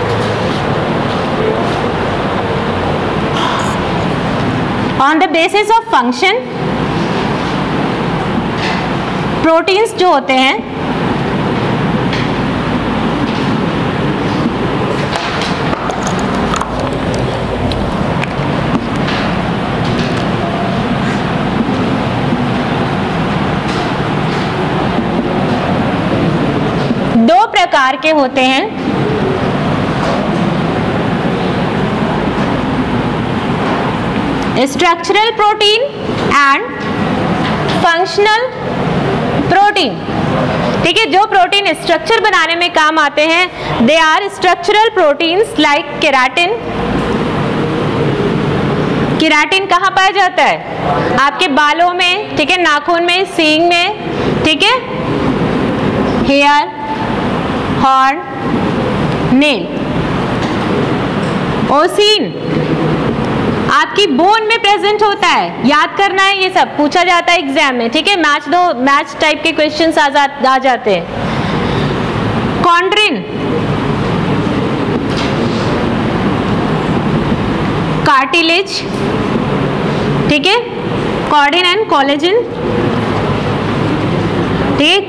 On the basis of function, proteins जो होते हैं दो प्रकार के होते हैं। Structural protein and functional protein, ठीक है। जो प्रोटीन स्ट्रक्चर बनाने में काम आते हैं, they are structural proteins like keratin. Keratin कहाँ पाया जाता है? आपके बालों में, ठीक है, नाखून में, सींग में, ठीक है, हेयर, हॉर्न, नेल। ओसीन आपकी बोन में प्रेजेंट होता है, याद करना है, ये सब पूछा जाता है एग्जाम में, ठीक है। मैच दो, मैच टाइप के क्वेश्चंस आ, जा, आ जाते हैं। कॉन्ड्रिन, कार्टिलेज, ठीक है, कॉर्डिन एंड कोलेजन, ठीक।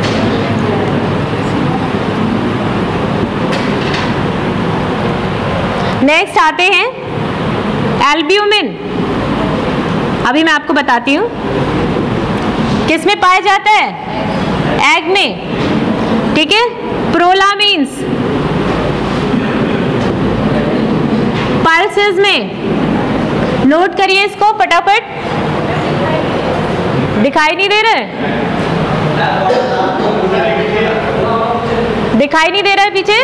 नेक्स्ट आते हैं एल्ब्यूमिन। अभी मैं आपको बताती हूँ किस में पाया जाता है, एग में, ठीक है। प्रोलामीन्स पल्सेस में, नोट करिए इसको फटाफट। दिखाई नहीं दे रहा है? दिखाई नहीं दे रहा है पीछे?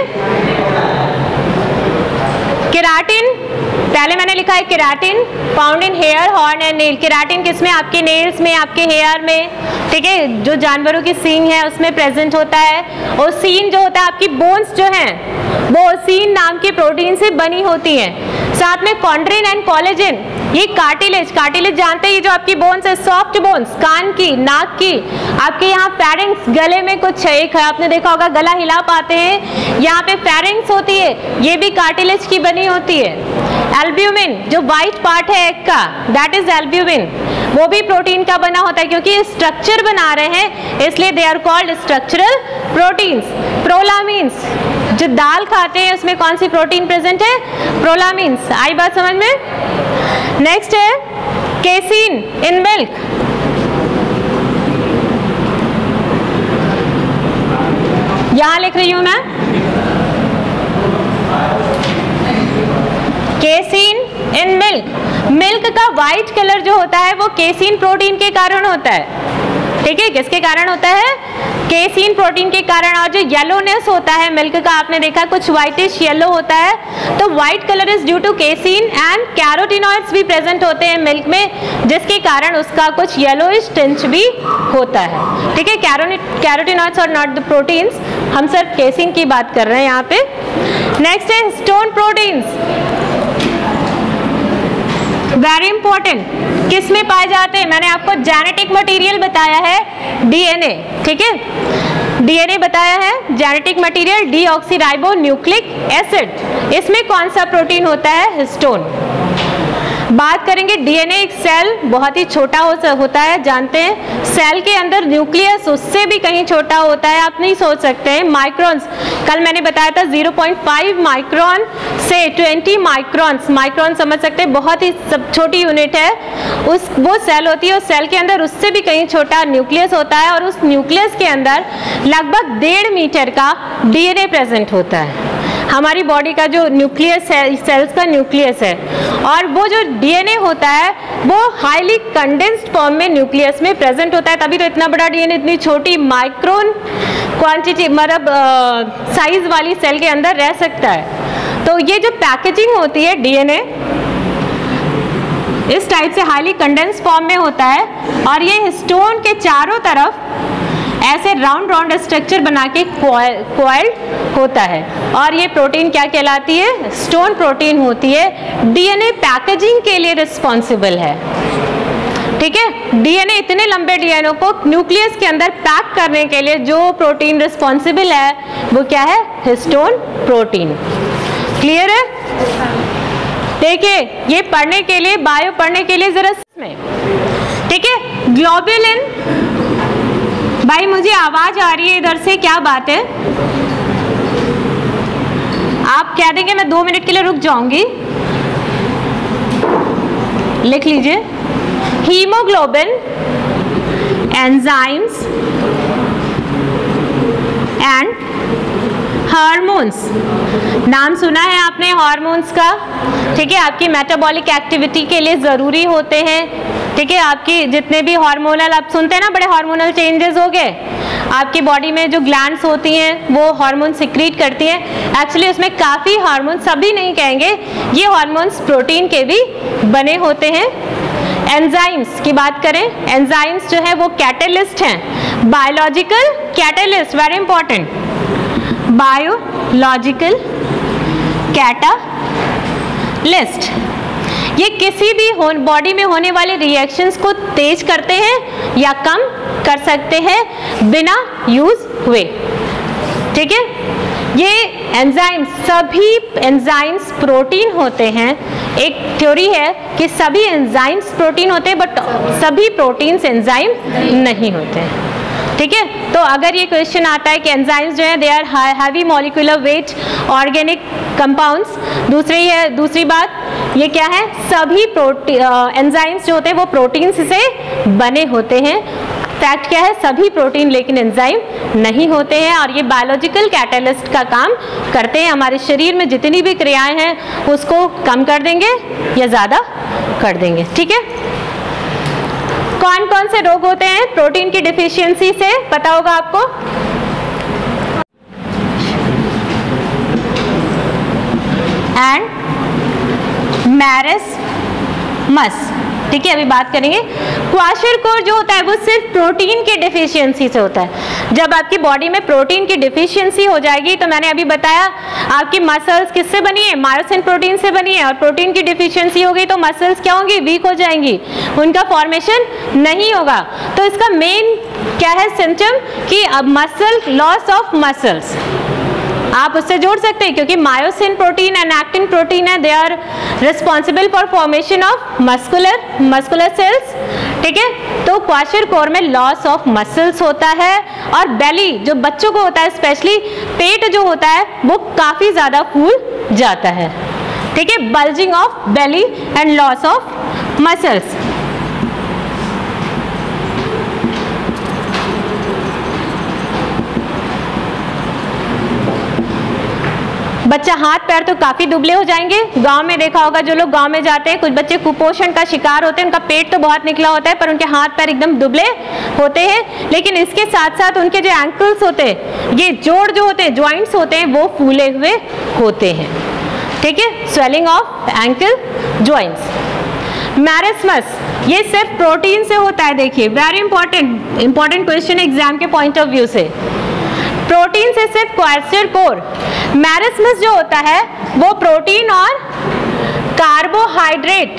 केराटिन, पहले मैंने लिखा है keratin found in hair, horn and nail. Keratin किसमें? आपके नेल्स में, आपके हेयर में, ठीक है, जो जानवरों की सींग है उसमें प्रेजेंट होता है। और सीन जो होता है, आपकी बोन्स जो हैं वो सीन नाम के प्रोटीन से बनी होती हैं। साथ में कॉन्ड्रिन एंड कोलेजन, ये कार्टिलेज, कार्टिलेज जानते हैं, ये जो आपकी बोन्स है, सॉफ्ट बोन्स, कान की, नाक की, आपके यहाँ फेरिंग्स, गले में कुछ है, एक है, आपने देखा होगा गला हिला पाते हैं, यहाँ पे फेरिंग्स होती है, ये भी कार्टिलेज की बनी होती है। एल्ब्यूमिन, जो व्हाइट पार्ट है एग का, दैट इज एल्ब्यूमिन, वो भी प्रोटीन का बना होता है, क्योंकि स्ट्रक्चर बना रहे हैं इसलिए they are called structural proteins. Prolamins, जो दाल खाते हैं उसमें कौन सी प्रोटीन प्रेजेंट है? प्रोलामीन्स। आई बात समझ में? नेक्स्ट है केसीन इन मिल्क। यहां लिख रही हूं मैं, केसीन इन मिल्क। मिल्क का व्हाइट कलर जो होता है वो केसीन प्रोटीन के कारण होता है, ठीक है, किसके कारण होता है? केसीन प्रोटीन के कारण। और जो येलोनेस होता है मिल्क का, आपने देखा कुछ व्हाइटिश येलो होता है, तो white colour is due to casein and carotenoids भी प्रेजेंट होते हैं मिल्क में, जिसके कारण उसका कुछ येलोइश टिंच भी होता है, ठीक है। कैरोटीनॉइड्स और नॉट द प्रोटीन्स, हम सिर्फ केसीन की बात कर रहे हैं यहाँ पे। नेक्स्ट है हिस्टोन प्रोटीन्स, वेरी इंपॉर्टेंट, किस में पाए जाते हैं? मैंने आपको जेनेटिक मटेरियल बताया है, डीएनए, ठीक है, डीएनए बताया है, genetic material deoxyribo nucleic acid. इसमें कौन सा प्रोटीन होता है? हिस्टोन। बात करेंगे डीएनए, एक सेल बहुत ही छोटा हो होता है, जानते हैं, सेल के अंदर न्यूक्लियस उससे भी कहीं छोटा होता है, आप नहीं सोच सकते हैं। माइक्रोन्स, कल मैंने बताया था ज़ीरो पॉइंट फाइव माइक्रोन से ट्वेंटी माइक्रोन्स, माइक्रोन समझ सकते हैं, बहुत ही सब छोटी यूनिट है, उस वो सेल होती है, उस सेल के अंदर उससे भी कहीं छोटा न्यूक्लियस होता है, और उस न्यूक्लियस के अंदर लगभग डेढ़ मीटर का डीएनए प्रेजेंट होता है। हमारी बॉडी का जो न्यूक्लियस है, सेल्स का न्यूक्लियस है, और वो जो डीएनए होता है वो हाईली कंडेंस्ड फॉर्म में न्यूक्लियस में प्रेजेंट होता है, तभी तो इतना बड़ा डीएनए इतनी छोटी माइक्रोन क्वांटिटी मतलब साइज वाली सेल के अंदर रह सकता है। तो ये जो पैकेजिंग होती है डीएनए इस टाइप से हाईली कंडेंस्ड फॉर्म में होता है, और ये हिस्टोन के चारों तरफ ऐसे राउंड राउंड स्ट्रक्चर बना के कॉइल्ड होता है, और ये प्रोटीन क्या कहलाती है? स्टोन प्रोटीन होती है, डीएनए पैकेजिंग के लिए रिस्पॉन्सिबल है, ठीक है। डीएनए, इतने लंबे डीएनए को न्यूक्लियस के अंदर पैक करने के लिए जो प्रोटीन रिस्पॉन्सिबल है वो क्या है? Histone protein. क्लियर है? देखिए, ये पढ़ने के लिए, बायो पढ़ने के लिए जरा में, ठीक है। ग्लोबुलिन, भाई मुझे आवाज आ रही है इधर से, क्या बात है? आप कह देंगे मैं दो मिनट के लिए रुक जाऊंगी, लिख लीजिए। हीमोग्लोबिन, एंजाइम्स एंड हार्मोन्स, नाम सुना है आपने हार्मोन्स का, ठीक है, आपकी मेटाबॉलिक एक्टिविटी के लिए जरूरी होते हैं, ठीक है। आपकी जितने भी हार्मोनल, आप सुनते हैं ना, बड़े हार्मोनल चेंजेस हो गए, आपकी बॉडी में जो ग्लैंड्स होती हैं वो हार्मोन सिक्रीट करती हैं, एक्चुअली उसमें काफ़ी हार्मोन, सभी नहीं कहेंगे, ये हार्मोन्स प्रोटीन के भी बने होते हैं। एंजाइम्स की बात करें, एंजाइम्स जो है वो कैटलिस्ट हैं, biological catalyst, very important, biological catalyst, ये किसी भी बॉडी में होने वाले रिएक्शंस को तेज करते हैं या कम कर सकते हैं बिना यूज हुए, ठीक है। ये एंजाइम्स, सभी एंजाइम्स प्रोटीन होते हैं, एक थ्योरी है कि सभी एंजाइम्स प्रोटीन होते हैं बट सभी प्रोटीन्स एंजाइम नहीं होते हैं, ठीक है। तो अगर ये क्वेश्चन आता है कि एंजाइम्स जो है they are heavy molecular weight organic compounds, दूसरी है दूसरी बात ये क्या है, सभी प्रोटीन एंजाइम्स जो होते हैं वो प्रोटीन्स से बने होते हैं, फैक्ट क्या है, सभी प्रोटीन लेकिन एंजाइम नहीं होते हैं, और ये बायोलॉजिकल कैटलिस्ट का काम करते हैं, हमारे शरीर में जितनी भी क्रियाएं हैं उसको कम कर देंगे या ज़्यादा कर देंगे, ठीक है। कौन कौन से रोग होते हैं प्रोटीन की डिफिशियंसी से, पता होगा आपको? एंड मैरस्मस, ठीक है, अभी बात करेंगे। क्वाशरकोर जो होता है वो सिर्फ प्रोटीन की डिफिशियंसी से होता है। जब आपकी बॉडी में प्रोटीन की डिफिशियंसी हो जाएगी, तो मैंने अभी बताया आपकी मसल्स किससे बनी है, मायोसिन प्रोटीन से बनी है, और प्रोटीन की डिफिशियंसी हो गई तो मसल्स क्या होंगी, वीक हो जाएंगी, उनका फॉर्मेशन नहीं होगा। तो इसका मेन क्या है सिम्टम कि अब मसल लॉस ऑफ मसल्स, आप उससे जोड़ सकते हैं क्योंकि myosin protein and actin protein है, they are responsible for formation of muscular muscular cells, ठीक है। तो क्वाशरकोर में लॉस ऑफ मसल्स होता है, और बेली जो बच्चों को होता है, स्पेशली पेट जो होता है वो काफी ज्यादा फूल जाता है, ठीक है, bulging of belly and loss of muscles. बच्चा हाथ पैर तो काफी दुबले हो जाएंगे। गांव में देखा होगा, जो लोग गांव में जाते हैं, कुछ बच्चे कुपोषण का शिकार होते हैं, उनका पेट तो बहुत निकला होता है पर उनके हाथ पैर एकदम दुबले होते हैं। लेकिन इसके साथ साथ उनके जो एंकल्स होते हैं, ये जोड़ जो होते हैं, ज्वाइंट्स होते हैं, वो फूले हुए होते हैं, ठीक है, swelling of ankle joints. Marasmus ये सिर्फ प्रोटीन से होता है। देखिए very important important question exam के पॉइंट ऑफ व्यू से, प्रोटीन से सिर्फ क्वाशरकोर। मैरस्मस जो होता है वो प्रोटीन और कार्बोहाइड्रेट,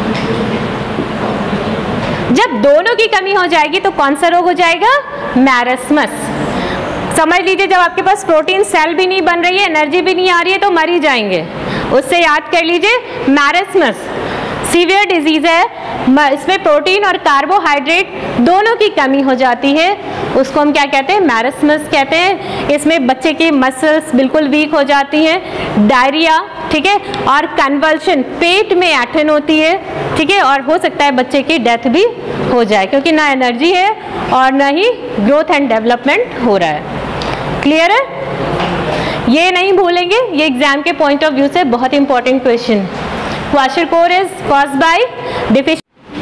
जब दोनों की कमी हो जाएगी तो कौन सा रोग हो जाएगा, मैरस्मस। समझ लीजिए, जब आपके पास प्रोटीन सेल भी नहीं बन रही है, एनर्जी भी नहीं आ रही है, तो मर ही जाएंगे। उससे याद कर लीजिए, मैरस्मस सीवियर डिजीज है, इसमें प्रोटीन और कार्बोहाइड्रेट दोनों की कमी हो जाती है, उसको हम क्या कहते हैं, मैरस्मस कहते हैं। इसमें बच्चे की मसल्स बिल्कुल वीक हो जाती हैं, डायरिया, ठीक है, और कन्वल्शन, पेट में ऐंठन होती है, ठीक है, और हो सकता है बच्चे की डेथ भी हो जाए क्योंकि ना एनर्जी है और ना ही ग्रोथ एंड डेवलपमेंट हो रहा है। क्लियर है? ये नहीं भूलेंगे, ये एग्जाम के पॉइंट ऑफ व्यू से बहुत important question. Kwashiorkor is caused by deficiency,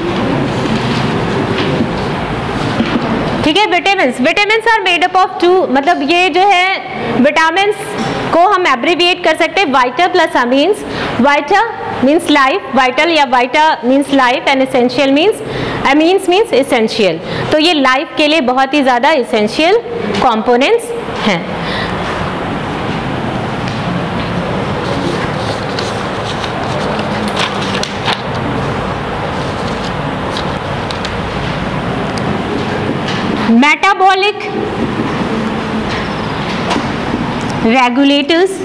ठीक है। Vitamins, vitamins are made up of two, मतलब ये जो है विटामिन्स को हम एब्रिविएट कर सकते हैं vita plus amines. Vita means life, vital या vita means life, and essential means, amines means essential. तो ये लाइफ के लिए बहुत ही ज्यादा एसेंशियल कंपोनेंट्स हैं। मेटाबॉलिक रेगुलेटर्स,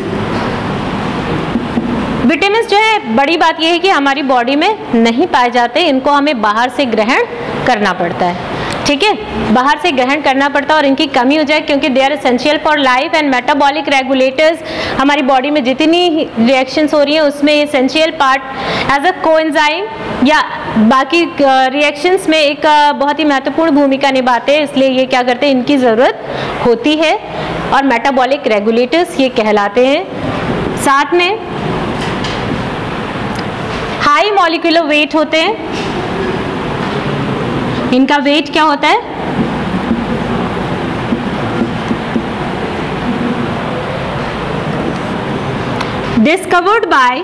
विटामिन्स जो है, बड़ी बात यह है कि हमारी बॉडी में नहीं पाए जाते, इनको हमें बाहर से ग्रहण करना पड़ता है, ठीक है, बाहर से ग्रहण करना पड़ता है और इनकी कमी हो जाए क्योंकि they are essential for life. And metabolic regulators, हमारी बॉडी में जितनी रिएक्शंस हो रही हैं उसमें essential part as a coenzyme या बाकी रिएक्शंस में एक बहुत ही महत्वपूर्ण भूमिका निभाते हैं, इसलिए ये क्या करते हैं, इनकी ज़रूरत होती है और मेटाबॉलिक रेगुलेटर्स ये कहलाते हैं। साथ में हाई मॉलिक्यूलर वेट होते हैं, इनका वेट क्या होता है, डिस्कवर्ड बाय,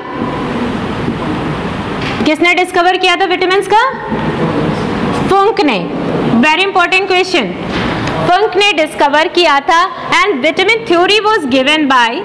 किसने डिस्कवर किया था विटामिन्स का, फंक ने। वेरी इंपॉर्टेंट क्वेश्चन, फंक ने डिस्कवर किया था and vitamin theory was given by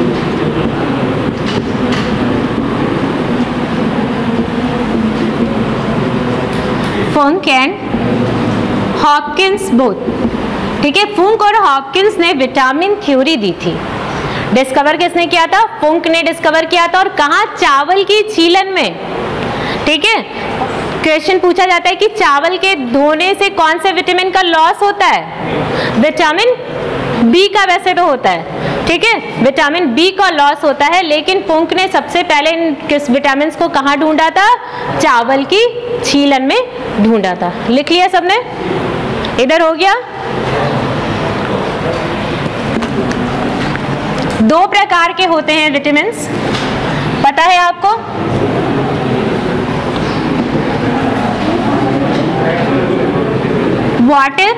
Funk and Hopkins both, ठीक है। फंक और हॉपकिंस ने विटामिन थ्योरी दी थी। डिस्कवर किसने किया था, फंक ने डिस्कवर किया था, और कहाँ, चावल की छीलन में, ठीक है। क्वेश्चन पूछा जाता है कि चावल के धोने से कौन से विटामिन का लॉस होता है, विटामिन बी का वैसे तो होता है, ठीक है, विटामिन बी का लॉस होता है, लेकिन फंक ने सबसे पहले इन किस विटामिन को कहाँ ढूंढा था, चावल की छीलन में ढूंढा था। लिख लिया सबने, इधर हो गया। दो प्रकार के होते हैं विटामिन्स, पता है आपको, water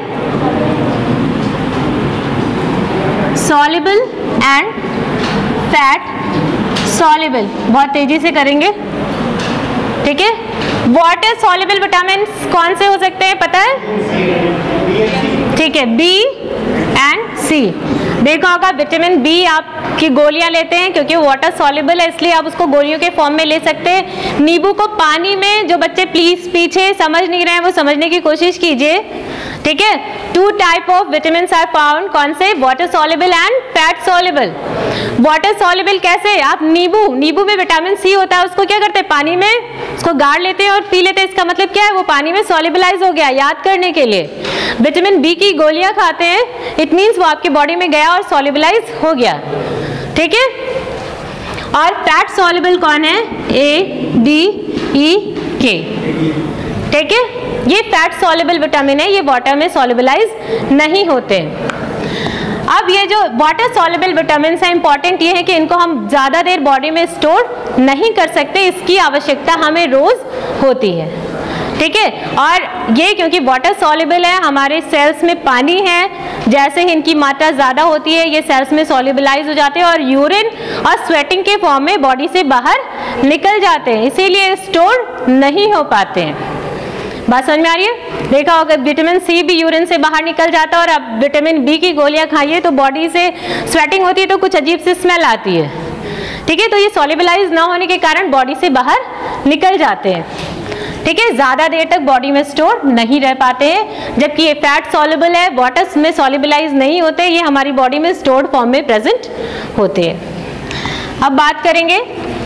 soluble and fat soluble, बहुत तेजी से करेंगे, ठीक है। वाटर सॉल्युबल विटामिन कौन से हो सकते हैं पता है? ठीक है, बी एंड सी। देखा होगा विटामिन बी आपकी गोलियां लेते हैं क्योंकि वाटर सॉल्युबल है, इसलिए आप उसको गोलियों के फॉर्म में ले सकते हैं। नींबू को पानी में, जो बच्चे प्लीज पीछे समझ नहीं रहे हैं वो समझने की कोशिश कीजिए, ठीक है। Two type of vitamin are found, कौन से? Water soluble and fat soluble. Water soluble कैसे? आप नींबू नींबू में विटामिन सी होता है, उसको क्या करते हैं पानी में उसको गाड़ लेते हैं और पी लेते हैं। इसका मतलब क्या है? वो पानी में सॉल्युबलाइज हो गया। याद करने के लिए विटामिन बी की गोलियां खाते हैं, इट मीन्स वो आपके बॉडी में गया और सॉल्युबलाइज हो गया, ठीक है। और फैट सॉल्युबल कौन है? ए डी ई के, ठीक है। ये फैट सॉल्युबल विटामिन है, ये वाटर में सॉल्युबलाइज नहीं होते। अब ये जो वाटर सॉल्युबल विटामिन है, इंपॉर्टेंट ये है कि इनको हम ज़्यादा देर बॉडी में स्टोर नहीं कर सकते, इसकी आवश्यकता हमें रोज़ होती है, ठीक है। और ये क्योंकि वाटर सॉल्युबल है, हमारे सेल्स में पानी है, जैसे ही इनकी मात्रा ज़्यादा होती है ये सेल्स में सॉल्युबलाइज हो जाते हैं और यूरिन और स्वेटिंग के फॉर्म में बॉडी से बाहर निकल जाते हैं, इसीलिए स्टोर नहीं हो पाते हैं। बात समझ में आ रही है? देखा होगा विटामिन सी भी यूरिन से बाहर निकल जाता है और अब विटामिन बी की गोलियां खाइए तो बॉडी से स्वेटिंग होती है तो कुछ अजीब सी स्मेल आती है, ठीक है। तो ये सॉल्युबलाइज ना होने के कारण बॉडी से बाहर निकल जाते हैं, ठीक है। ज़्यादा देर तक बॉडी में स्टोर नहीं रह पाते हैं, जबकि ये फैट सॉल्युबल है, वाटर में सॉल्युबलाइज नहीं होते, ये हमारी बॉडी में स्टोर्ड फॉर्म में प्रेजेंट होते हैं। अब बात करेंगे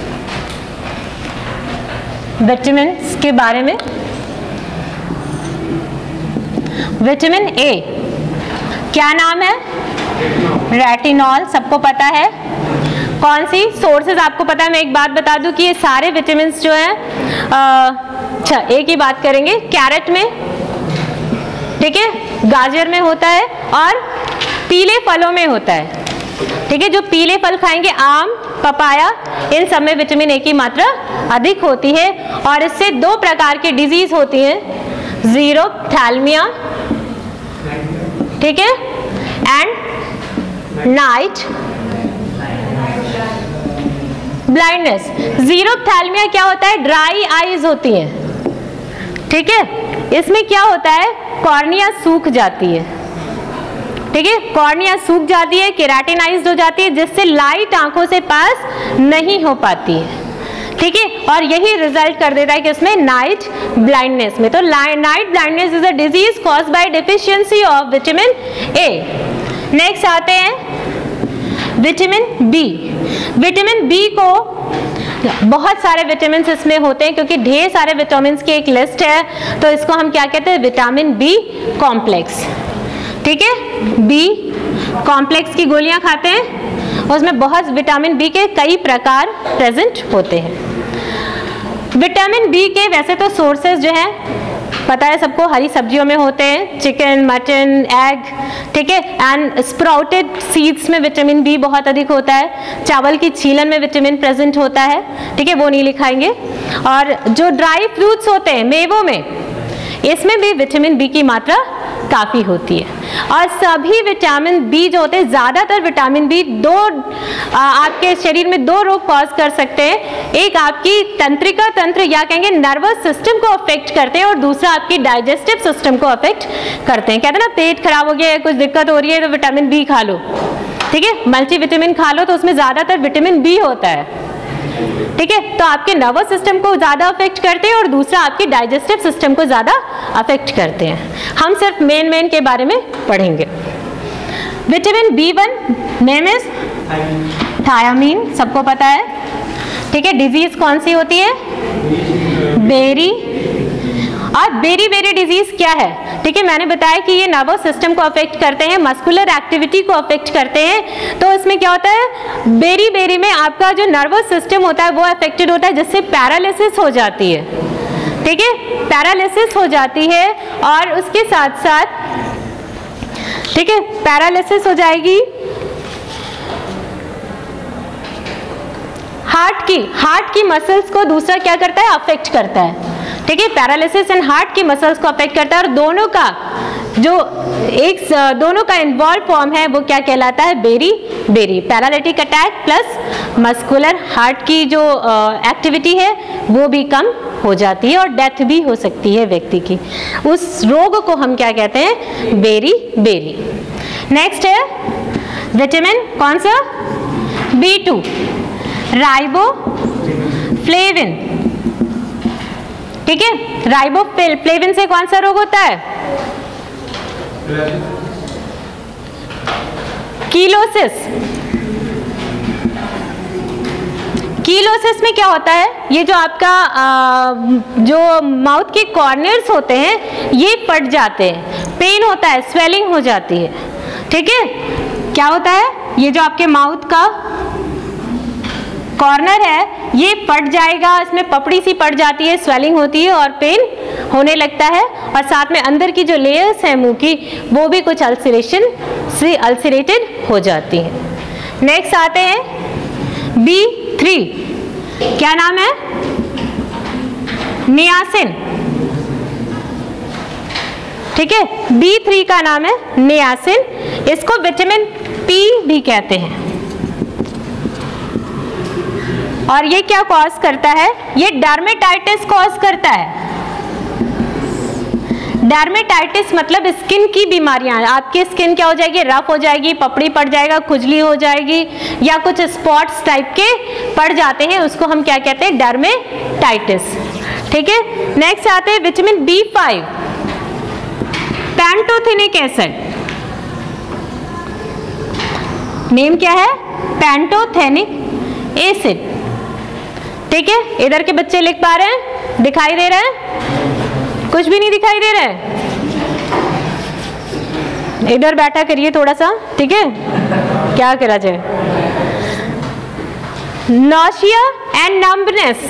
विटामिन के बारे में। विटामिन ए क्या नाम है? रेटिनॉल, सबको पता है। कौन सी सोर्सेज आपको पता है? मैं एक बात बता दूं कि ये सारे विटामिन जो हैं, अच्छा एक ही बात करेंगे, कैरेट में, ठीक है, गाजर में होता है और पीले फलों में होता है, ठीक है। जो पीले फल खाएंगे, आम, पपाया, इन सब में विटामिन ए की मात्रा अधिक होती है और इससे दो प्रकार की डिजीज होती है, जीरोप्थैल्मिया, ठीक है, एंड नाइट ब्लाइंडनेस। जीरोप्थैल्मिया क्या होता है? ड्राई आईज होती हैं, ठीक है। इसमें क्या होता है? कॉर्निया सूख जाती है, ठीक है, कॉर्निया सूख जाती है, केराटिनाइज्ड हो जाती है, जिससे लाइट आंखों से पास नहीं हो पाती है, ठीक है। और यही रिजल्ट कर देता है कि उसमें नाइट ब्लाइंडनेस में। तो night blindness is a disease caused by deficiency of vitamin A. Next आते हैं विटामिन बी। विटामिन बी को बहुत सारे विटामिन इसमें होते हैं क्योंकि ढेर सारे विटामिन की एक लिस्ट है, तो इसको हम क्या कहते हैं? विटामिन बी कॉम्प्लेक्स, ठीक है। बी कॉम्प्लेक्स की गोलियां खाते हैं, उसमें बहुत विटामिन बी के कई प्रकार प्रेजेंट होते हैं। विटामिन बी के वैसे तो सोर्सेज जो हैं पता है सबको, हरी सब्जियों में होते हैं, चिकन, मटन, एग, ठीक है, एंड स्प्राउटेड सीड्स में विटामिन बी बहुत अधिक होता है, चावल की छीलन में विटामिन प्रेजेंट होता है, ठीक है, वो नहीं लिखाएंगे। और जो ड्राई फ्रूट्स होते हैं, मेवों में, इसमें भी विटामिन बी की मात्रा काफ़ी होती है। और सभी विटामिन बी जो होते हैं, ज़्यादातर विटामिन बी दो आ, आपके शरीर में दो रोग कॉज कर सकते हैं। एक आपकी तंत्रिका तंत्र या कहेंगे नर्वस सिस्टम को अफेक्ट करते हैं और दूसरा आपकी डाइजेस्टिव सिस्टम को अफेक्ट करते हैं। कहते हैं ना पेट खराब हो गया है, कुछ दिक्कत हो रही है तो विटामिन बी खा लो, ठीक है, मल्टी विटामिन खा लो, तो उसमें ज़्यादातर विटामिन बी होता है, ठीक है। तो आपके नर्वस सिस्टम को ज़्यादा अफेक्ट करते हैं और दूसरा आपकी डाइजेस्टिव सिस्टम को ज़्यादा अफेक्ट करते हैं। हम सिर्फ मेन मेन के बारे में पढ़ेंगे। Vitamin B one name is thiamine, सबको पता है, ठीक है। डिजीज कौन सी होती है? बेरी। और बेरी बेरी डिजीज क्या है? ठीक है, मैंने बताया कि ये नर्वस सिस्टम को अफेक्ट करते हैं, मस्कुलर एक्टिविटी को अफेक्ट करते हैं। तो इसमें क्या होता है? बेरी बेरी में आपका जो नर्वस सिस्टम होता है वो अफेक्टेड होता है, जिससे पैरालिसिस हो जाती है, ठीक है, पैरालिसिस हो जाती है। और उसके साथ साथ, ठीक है, पैरालिसिस हो जाएगी हार्ट की, हार्ट की मसल्स को दूसरा क्या करता है? अफेक्ट करता है, ठीक है। पैरालिसिस एंड हार्ट की मसल्स को अफेक्ट करता है और दोनों का जो एक दोनों का इन्वॉल्व फॉर्म है वो क्या कहलाता है, beriberi. Paralytic attack plus muscular heart की जो एक्टिविटी है वो भी कम हो जाती है और डेथ भी हो सकती है व्यक्ति की। उस रोग को हम क्या कहते हैं, बेरी बेरी। नेक्स्ट है विटामिन कौन सा, बी टू, राइबोफ्लेविन। ठीक है, राइबोफ्लेविन से कौन सा रोग होता है, कीलोसिस। कीलोसिस में क्या होता है, ये जो आपका आ, जो माउथ के कॉर्नर्स होते हैं ये फट जाते हैं, पेन होता है, स्वेलिंग हो जाती है। ठीक है, क्या होता है, ये जो आपके माउथ का कॉर्नर है ये फट जाएगा, इसमें पपड़ी सी पड़ जाती है, स्वेलिंग होती है और पेन होने लगता है, और साथ में अंदर की जो लेयर्स है मुंह की वो भी कुछ अल्सरेशन से अल्सरेटेड हो जाती है। नेक्स्ट आते हैं बी थ्री, क्या नाम है, नियासिन। ठीक है, बी थ्री का नाम है नियासिन, इसको विटामिन पी भी कहते हैं। और ये क्या कॉज करता है, ये डर्मेटाइटिस कॉज करता है। डर्मेटाइटिस मतलब स्किन की बीमारियां, आपकी स्किन क्या हो जाएगी, रफ हो जाएगी, पपड़ी पड़ जाएगा, खुजली हो जाएगी या कुछ स्पॉट्स टाइप के पड़ जाते हैं, उसको हम क्या कहते हैं, डर्मेटाइटिस। ठीक है, नेक्स्ट आते हैं vitamin B five, pantothenic acid. Name क्या है, पैंटोथेनिक एसिड। ठीक है, इधर के बच्चे लिख पा रहे हैं, दिखाई दे रहा है, कुछ भी नहीं दिखाई दे रहा है, इधर बैठा करिए थोड़ा सा। ठीक है, क्या करा जाए, नॉशिया एंड नंबनेस।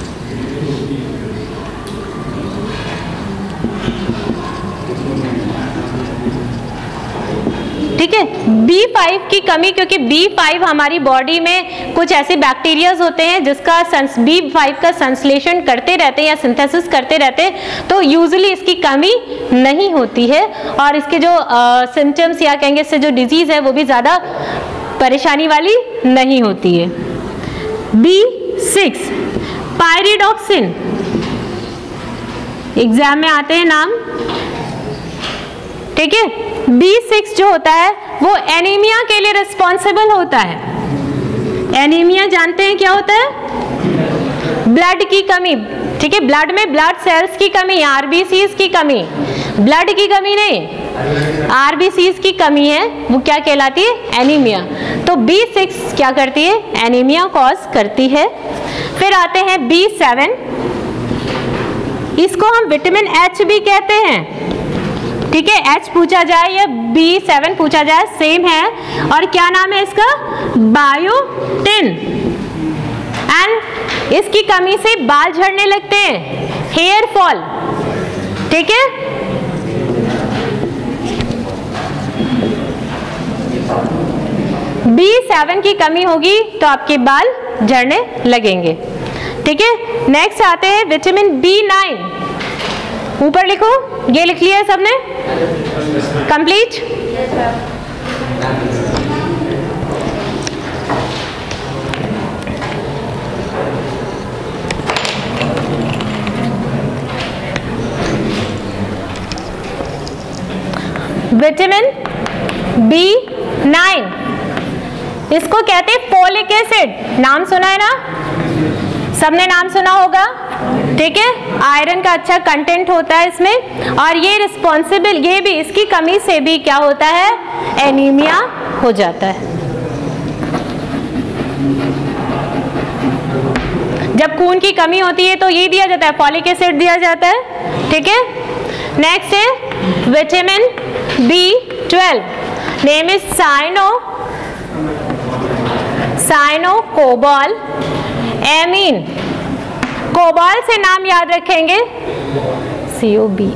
ठीक है, बी फाइव की कमी, क्योंकि बी फाइव हमारी बॉडी में कुछ ऐसे बैक्टीरियाज होते हैं जिसका बी फाइव का संश्लेषण करते रहते हैं या सिंथेसिस करते रहते हैं, तो यूजुअली इसकी कमी नहीं होती है और इसके जो सिम्टम्स या कहेंगे इससे जो डिजीज है वो भी ज़्यादा परेशानी वाली नहीं होती है। बी सिक्स, पायरिडॉक्सिन, एग्जाम में आते हैं नाम। ठीक है, बी सिक्स जो होता है वो एनीमिया के लिए रिस्पॉन्सिबल होता है। एनीमिया जानते हैं क्या होता है, ब्लड की कमी। ठीक है, ब्लड में ब्लड सेल्स की कमी, आरबीसीज की कमी, ब्लड की कमी नहीं, आरबीसीज की कमी है, वो क्या कहलाती है, एनीमिया। तो बी सिक्स क्या करती है, एनीमिया कॉज करती है। फिर आते हैं बी सेवन, इसको हम विटामिन एच भी कहते हैं। ठीक है, एच पूछा जाए या बी सेवन पूछा जाए सेम है। और क्या नाम है इसका, बायोटिन। एंड इसकी कमी से बाल झड़ने लगते हैं, हेयर फॉल। ठीक है, बी सेवन की कमी होगी तो आपके बाल झड़ने लगेंगे। ठीक है, नेक्स्ट आते हैं विटामिन बी नाइन, ऊपर लिखो, ये लिख लिया है सबने, कंप्लीट। विटामिन बी नाइन, इसको कहते हैं फोलिक एसिड। नाम सुना है ना, सबने नाम सुना होगा। ठीक है, आयरन का अच्छा कंटेंट होता है इसमें और ये रिस्पॉन्सिबल, ये भी इसकी कमी से भी क्या होता है, एनीमिया हो जाता है। जब खून की कमी होती है तो ये दिया जाता है, फॉलिक एसिड दिया जाता है। ठीक है, नेक्स्ट है vitamin B twelve, name is cyano cyanocobalamin. कोबाल से नाम याद रखेंगे, सी ओ बी।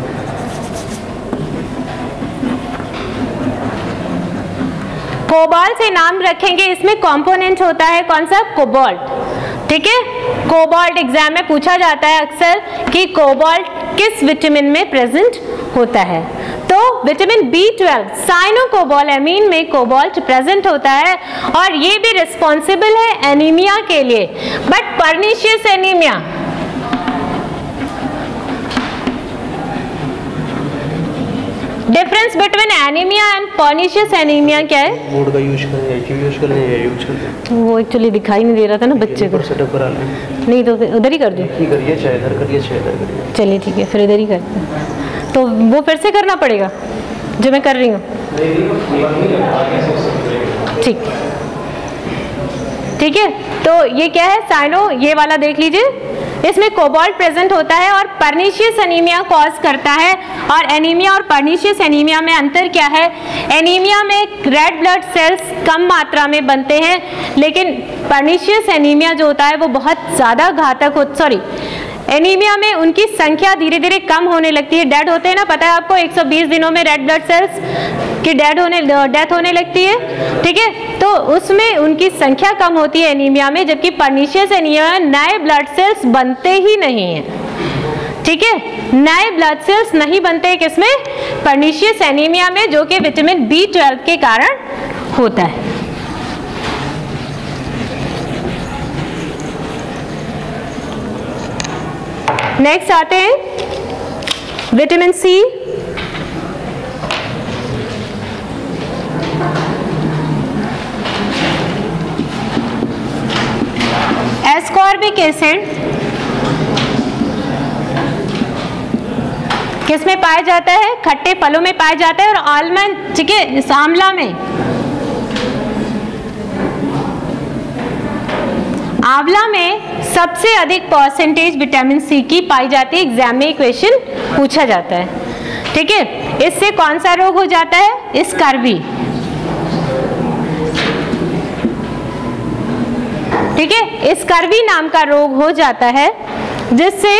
कोबाल से नाम रखेंगे, इसमें कंपोनेंट होता है कौन सा, कोबाल्ट। ठीक है, कोबाल्ट एग्जाम में पूछा जाता है अक्सर कि कोबाल्ट किस विटामिन में प्रेजेंट होता है। तो विटामिन बी ट्वेल्व साइनोकोबालामीन में कोबाल्ट प्रेजेंट होता है और ये भी रिस्पॉन्सिबल है एनीमिया के लिए। But pernicious anaemia, difference between anaemia and pernicious anaemia क्या है? बोर्ड का यूज करना है कि यूज करना है यूज करना है वो एक्चुअली दिखाई नहीं दे रहा था ना बच्चे को। सेटअप करा लें। नहीं तो उधर ही कर दो। ठीक करिए, चाहे इधर करिए चाहे इधर करिए। चलिए ठीक है, फिर इधर ही करते हैं। तो वो फिर से करना पड़ेगा जो मैं कर रही हूँ। ठीक ठीक है, तो ये क्या है? साइनो, ये वाला देख लीजिए, इसमें कोबाल्ट प्रेजेंट होता है और पर्निशियस एनीमिया कॉज करता है। और एनीमिया और पर्निशियस एनीमिया में अंतर क्या है? एनीमिया में रेड ब्लड सेल्स कम मात्रा में बनते हैं, लेकिन पर्निशियस एनीमिया जो होता है वो बहुत ज़्यादा घातक हो सॉरी एनीमिया में उनकी संख्या धीरे धीरे कम होने लगती है, डेड होते हैं ना, पता है आपको, एक सौ बीस दिनों में रेड ब्लड सेल्स की डेड होने डेथ होने लगती है। ठीक है, तो उसमें उनकी संख्या कम होती है एनीमिया में, जबकि पर्निशियस एनीमिया में नए ब्लड सेल्स बनते ही नहीं हैं। ठीक है, नए ब्लड सेल्स नहीं बनते किसमें? पर्निशियस एनीमिया में, जो कि विटामिन बी ट्वेल्व के कारण होता है। नेक्स्ट आते हैं विटामिन सी। एस्कॉर्बिक एसिड किस में पाया जाता है? खट्टे फलों में पाया जाता है और आलमंड, ठीक है, आंवला में, आंवला में सबसे अधिक परसेंटेज विटामिन सी की पाई जाती है। एग्जाम में क्वेश्चन पूछा जाता है। ठीक है, इससे कौन सा रोग हो जाता है? स्कर्वी। ठीक है, स्कर्वी नाम का रोग हो जाता है, जिससे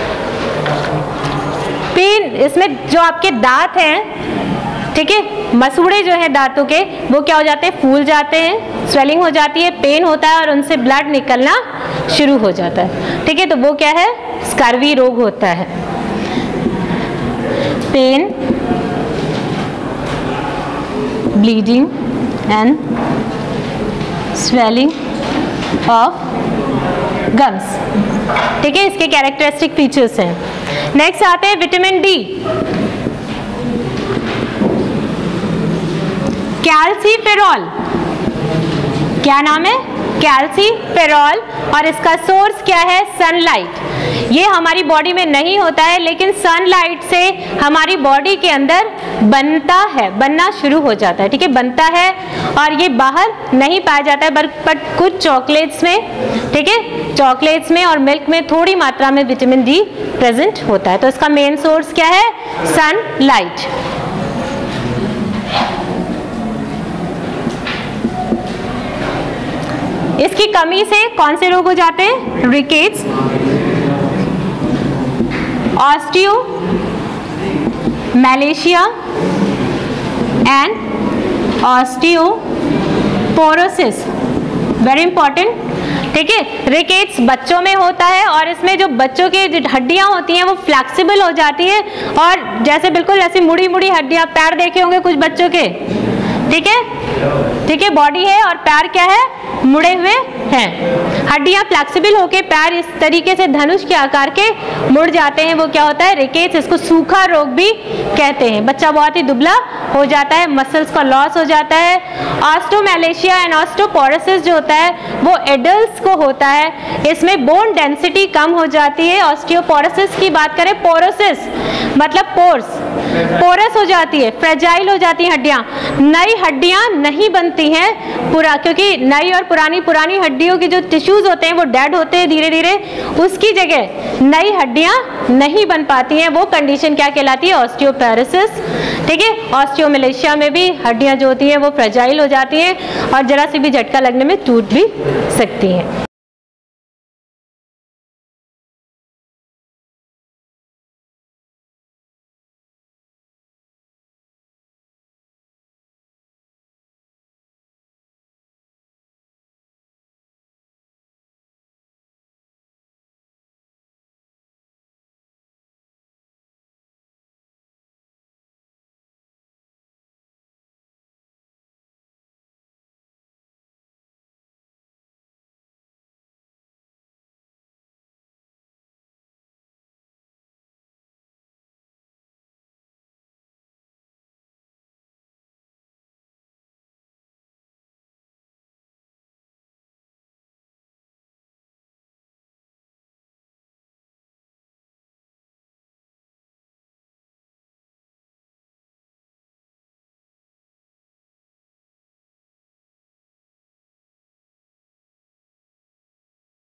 पेन, इसमें जो आपके दांत हैं, ठीक है, मसूड़े जो हैं दांतों के, वो क्या हो जाते हैं? फूल जाते हैं, स्वेलिंग हो जाती है, पेन होता है और उनसे ब्लड निकलना शुरू हो जाता है। ठीक है, तो वो क्या है? स्कर्वी रोग होता है। Pain, bleeding and swelling of gums. ठीक है, इसके कैरेक्टरिस्टिक फीचर्स हैं। नेक्स्ट आते हैं विटामिन डी। कैल्सीफेरॉल, क्या नाम है? कैल्सीफेरॉल, और इसका सोर्स क्या है? सनलाइट। ये हमारी बॉडी में नहीं होता है, लेकिन सनलाइट से हमारी बॉडी के अंदर बनता है, बनना शुरू हो जाता है। ठीक है, बनता है और ये बाहर नहीं पाया जाता है, बट कुछ चॉकलेट्स में, ठीक है, चॉकलेट्स में और मिल्क में थोड़ी मात्रा में विटामिन डी प्रेजेंट होता है। तो इसका मेन सोर्स क्या है? सनलाइट। इसकी कमी से कौन से रोग हो जाते हैं? Rickets, osteomalacia and osteoporosis. Very important. ठीक है, रिकेट्स बच्चों में होता है और इसमें जो बच्चों की हड्डियां होती हैं वो फ्लेक्सिबल हो जाती है और जैसे बिल्कुल ऐसी मुड़ी मुड़ी हड्डियां, पैर देखे होंगे कुछ बच्चों के, ठीक है, ठीक है, बॉडी है और पैर क्या है? मुड़े हुए हैं। हड्डियां फ्लेक्सिबल होके पैर इस तरीके से धनुष के आकार के मुड़ जाते हैं, वो क्या होता है? रिकेट्स। इसको सूखा रोग भी कहते हैं। बच्चा बहुत ही दुबला हो जाता है, मसल्स का लॉस हो जाता है। ऑस्टियोमैलेशिया एंड ऑस्टियोपोरोसिस जो होता है वो एडल्ट्स को होता है। इसमें बोन डेंसिटी कम हो जाती है। ऑस्टियोपोरोसिस की बात करें, पोरोसिस मतलब पोर्स, पोरस हो जाती है, फ्रेजाइल हो जाती है हड्डियां, नई हड्डियां नहीं बनती हैं पूरा, क्योंकि नई और पुरानी पुरानी हड्डियों के जो टिश्यूज होते हैं वो डेड होते हैं धीरे धीरे, उसकी जगह नई हड्डियां नहीं बन पाती हैं। वो कंडीशन क्या कहलाती है? ऑस्टियोपोरोसिस। ठीक है, ऑस्टियोमैलेशिया में भी हड्डियां जो होती हैं वो फ्रेजाइल हो जाती हैं और जरा सी भी झटका लगने में टूट भी सकती हैं।